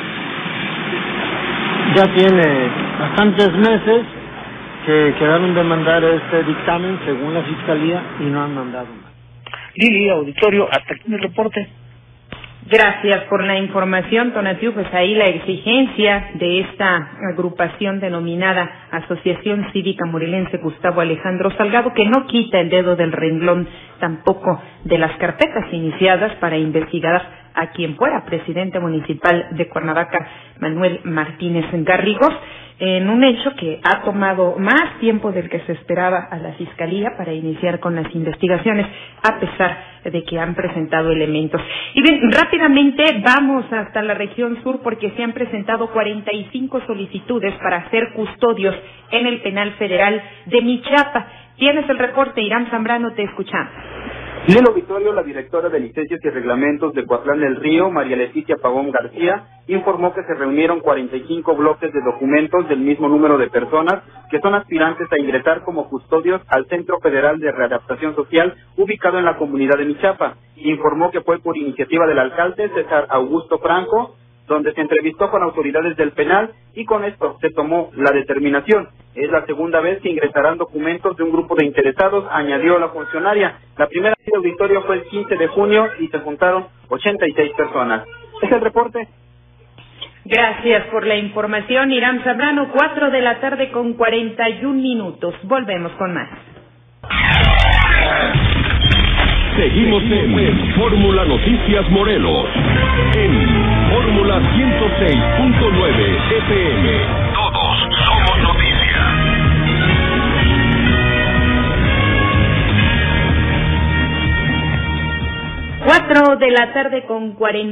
Ya tiene bastantes meses que quedaron de mandar este dictamen según la Fiscalía y no han mandado más. Lili Auditorio, hasta aquí mi reporte. Gracias por la información, Tonatiuh. Pues ahí la exigencia de esta agrupación denominada Asociación Cívica Morelense Gustavo Alejandro Salgado, que no quita el dedo del renglón tampoco de las carpetas iniciadas para investigar a quien fuera presidente municipal de Cuernavaca, Manuel Martínez Garrigós, en un hecho que ha tomado más tiempo del que se esperaba a la Fiscalía para iniciar con las investigaciones, a pesar de que han presentado elementos. Y bien, rápidamente vamos hasta la región sur porque se han presentado 45 solicitudes para ser custodios en el penal federal de Michapa. Tienes el reporte, Irán Zambrano, te escuchamos. En el auditorio, la directora de Licencias y Reglamentos de Coatlán del Río, María Leticia Pavón García, informó que se reunieron 45 bloques de documentos del mismo número de personas que son aspirantes a ingresar como custodios al Centro Federal de Readaptación Social ubicado en la comunidad de Michapa. Informó que fue por iniciativa del alcalde César Augusto Franco, donde se entrevistó con autoridades del penal y con esto se tomó la determinación. Es la segunda vez que ingresarán documentos de un grupo de interesados, añadió la funcionaria. La primera vez de auditorio fue el 15 de junio y se juntaron 86 personas. Es el reporte. Gracias por la información, Irán Zambrano. 4 de la tarde con 41 minutos. Volvemos con más. Seguimos en Fórmula Noticias Morelos, en Fórmula 106.9 FM. Todos somos noticias. 4 de la tarde con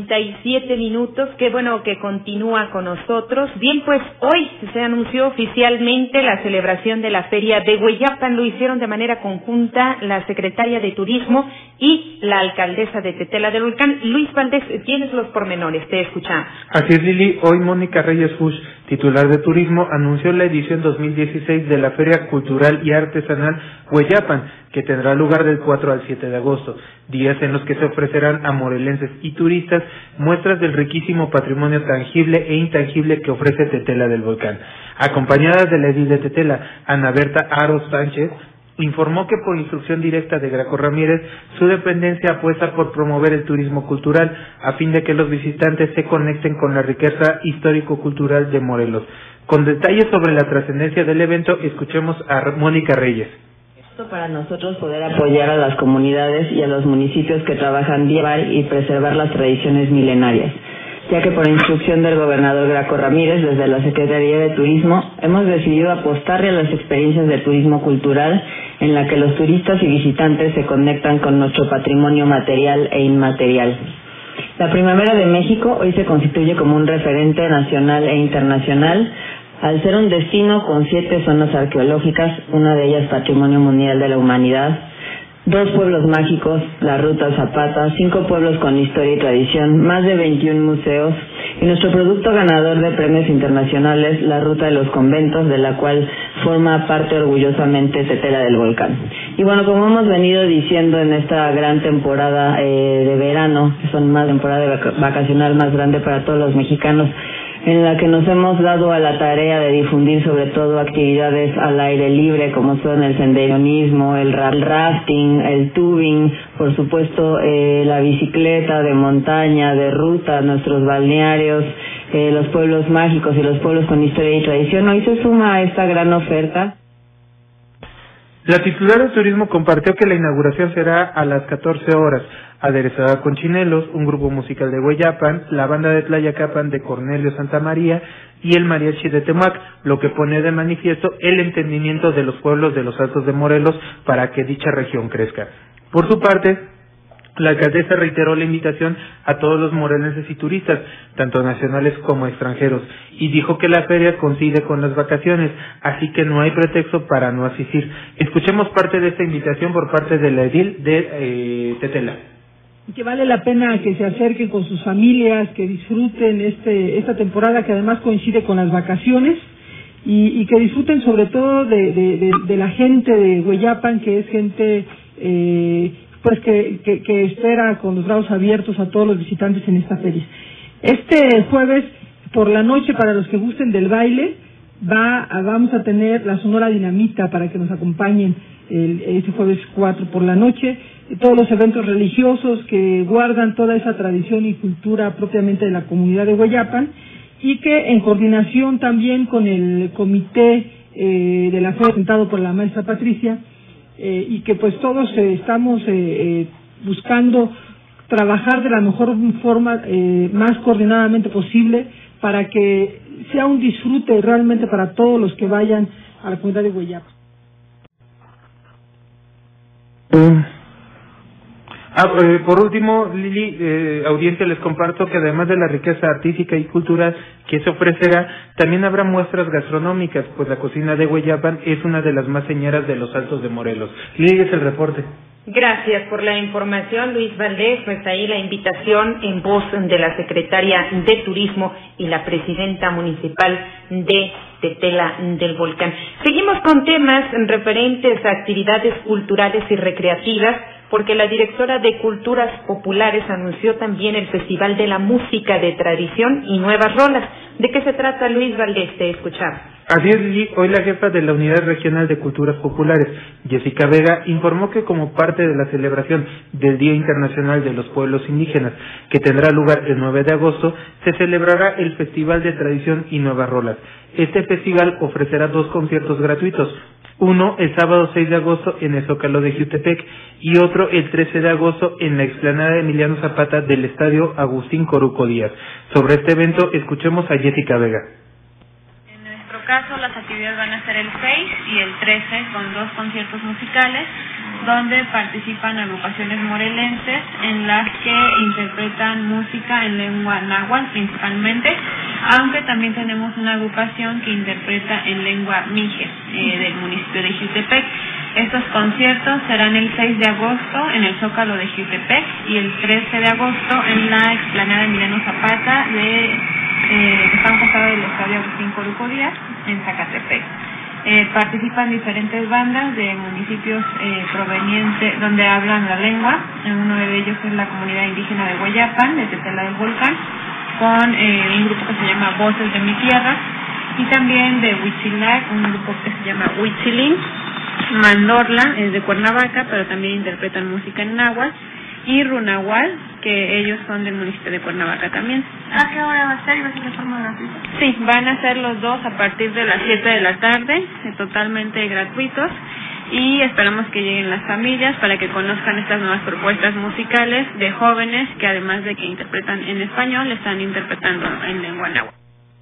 47 minutos. Qué bueno que continúa con nosotros. Bien, pues hoy se anunció oficialmente la celebración de la Feria de Hueyapan. Lo hicieron de manera conjunta la secretaria de Turismo y la alcaldesa de Tetela del Volcán. Luis Valdés, tienes los pormenores, te escuchamos. Así es, Lili. Hoy Mónica Reyes Fuchs, titular de Turismo, anunció la edición 2016 de la Feria Cultural y Artesanal Hueyapan, que tendrá lugar del 4 al 7 de agosto, días en los que se ofrecerán a morelenses y turistas muestras del riquísimo patrimonio tangible e intangible que ofrece Tetela del Volcán. Acompañada de la edil de Tetela, Ana Berta Aros Sánchez, informó que por instrucción directa de Graco Ramírez, su dependencia apuesta por promover el turismo cultural a fin de que los visitantes se conecten con la riqueza histórico-cultural de Morelos. Con detalles sobre la trascendencia del evento, escuchemos a Mónica Reyes. Para nosotros poder apoyar a las comunidades y a los municipios que trabajan día y preservar las tradiciones milenarias, ya que por instrucción del gobernador Graco Ramírez, desde la Secretaría de Turismo, hemos decidido apostarle a las experiencias de turismo cultural en la que los turistas y visitantes se conectan con nuestro patrimonio material e inmaterial. La Primavera de México hoy se constituye como un referente nacional e internacional, al ser un destino con 7 zonas arqueológicas, una de ellas Patrimonio Mundial de la Humanidad, 2 pueblos mágicos, la Ruta Zapata, 5 pueblos con historia y tradición, más de 21 museos, y nuestro producto ganador de premios internacionales, la Ruta de los Conventos, de la cual forma parte orgullosamente Tetela del Volcán. Y bueno, como hemos venido diciendo en esta gran temporada de verano, que son más temporada vacacional más grande para todos los mexicanos, en la que nos hemos dado a la tarea de difundir sobre todo actividades al aire libre como son el senderismo, el rafting, el tubing, por supuesto la bicicleta de montaña, de ruta, nuestros balnearios, los pueblos mágicos y los pueblos con historia y tradición. Hoy se suma a esta gran oferta. La titular de Turismo compartió que la inauguración será a las 14 horas, aderezada con chinelos, un grupo musical de Hueyapan, la banda de Tlayacapan de Cornelio Santa María y el mariachi de Temac, lo que pone de manifiesto el entendimiento de los pueblos de los Altos de Morelos para que dicha región crezca. Por su parte, la alcaldesa reiteró la invitación a todos los morelenses y turistas, tanto nacionales como extranjeros, y dijo que la feria coincide con las vacaciones, así que no hay pretexto para no asistir. Escuchemos parte de esta invitación por parte de la edil de Tetela. Que vale la pena que se acerquen con sus familias, que disfruten esta temporada que además coincide con las vacaciones y que disfruten sobre todo de la gente de Hueyapan, que es gente pues que espera con los brazos abiertos a todos los visitantes en esta feria. Este jueves por la noche, para los que gusten del baile, vamos a tener la Sonora Dinamita para que nos acompañen este jueves 4 por la noche, todos los eventos religiosos que guardan toda esa tradición y cultura propiamente de la comunidad de Hueyapan, y que en coordinación también con el comité de la feria presentado por la maestra Patricia, y que pues todos estamos buscando trabajar de la mejor forma, más coordinadamente posible, para que sea un disfrute realmente para todos los que vayan a la comunidad de Hueyapan. Por último, Lili, audiencia, les comparto que además de la riqueza artística y cultural que se ofrecerá, también habrá muestras gastronómicas, pues la cocina de Hueyapan es una de las más señeras de los Altos de Morelos. Lili, es el reporte. Gracias por la información, Luis Valdés. Pues ahí la invitación en voz de la secretaria de Turismo y la presidenta municipal de Tetela del Volcán. Seguimos con temas referentes a actividades culturales y recreativas, porque la directora de Culturas Populares anunció también el Festival de la Música de Tradición y Nuevas Rolas. ¿De qué se trata, Luis Valdés? Te escuchamos. Así es, Lili. Hoy la jefa de la Unidad Regional de Culturas Populares, Jessica Vega, informó que como parte de la celebración del Día Internacional de los Pueblos Indígenas, que tendrá lugar el 9 de agosto, se celebrará el Festival de Tradición y Nuevas Rolas. Este festival ofrecerá 2 conciertos gratuitos, uno el sábado 6 de agosto en el Zócalo de Jiutepec y otro el 13 de agosto en la explanada de Emiliano Zapata del Estadio Agustín Coruco Díaz. Sobre este evento, escuchemos a Jessica Vega. En nuestro caso, las actividades van a ser el 6 y el 13 con 2 conciertos musicales. donde participan agrupaciones morelenses en las que interpretan música en lengua náhuatl principalmente, aunque también tenemos una agrupación que interpreta en lengua mije del municipio de Jiutepec. Estos conciertos serán el 6 de agosto en el Zócalo de Jiutepec y el 13 de agosto en la explanada Emiliano Zapata que está a un costado del estadio Agustín Coruco Díaz en Zacatepec. Participan diferentes bandas de municipios provenientes donde hablan la lengua. Uno de ellos es la comunidad indígena de Hueyapan, de Tetela del Volcán, con un grupo que se llama Voces de mi Tierra, y también de Huitzilac, un grupo que se llama Huitzilín. Mandorla es de Cuernavaca, pero también interpretan música en náhuatl, y Runahual, que ellos son del municipio de Cuernavaca también. ¿A qué hora va a ser? ¿Va a ser de forma gratuita? Sí, van a ser los dos a partir de las 7 de la tarde, totalmente gratuitos, y esperamos que lleguen las familias para que conozcan estas nuevas propuestas musicales de jóvenes que, además de que interpretan en español, están interpretando en lengua náhuatl.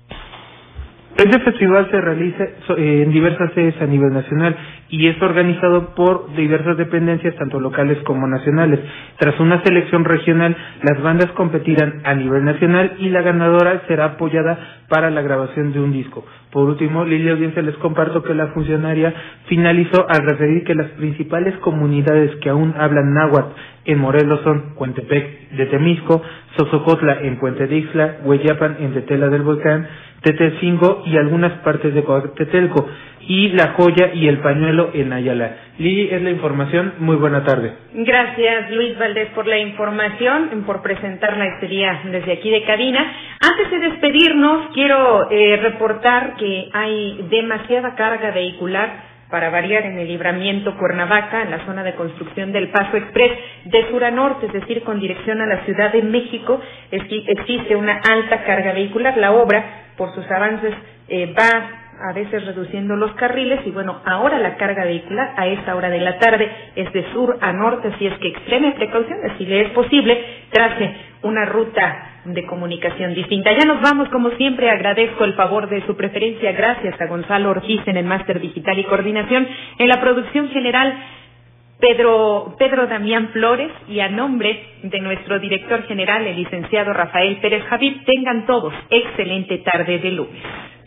Este festival se realiza en diversas sedes a nivel nacional y es organizado por diversas dependencias, tanto locales como nacionales. Tras una selección regional, las bandas competirán a nivel nacional y la ganadora será apoyada para la grabación de un disco. Por último, Lili Audiencia, les comparto que la funcionaria finalizó al referir que las principales comunidades que aún hablan náhuatl en Morelos son Cuentepec de Temisco, Sosocotla en Puente de Ixtla, Hueyapan en Tetela del Volcán, Tetelcingo y algunas partes de Coatetelco, y La Joya y El Pañuelo en Ayala. Lili, es la información. Muy buena tarde. Gracias, Luis Valdés, por la información, por presentarla este día desde aquí de cabina. Antes de despedirnos, quiero reportar que hay demasiada carga vehicular para variar en el libramiento Cuernavaca, en la zona de construcción del Paso Express de sur a norte, es decir, con dirección a la Ciudad de México. Existe una alta carga vehicular. La obra, por sus avances, va a veces reduciendo los carriles, y bueno, ahora la carga vehicular a esta hora de la tarde es de sur a norte, así es que extreme precauciones, si le es posible, trace una ruta de comunicación distinta. Ya nos vamos, como siempre, agradezco el favor de su preferencia. Gracias a Gonzalo Ortiz en el máster digital y coordinación, en la producción general Pedro Damián Flores, y a nombre de nuestro director general, el licenciado Rafael Pérez Javib, tengan todos excelente tarde de lunes.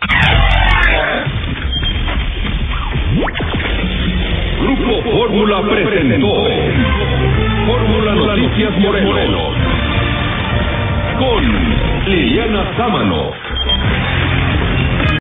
Grupo Fórmula presentó Fórmula Noticias Morelos con Liliana Sámano.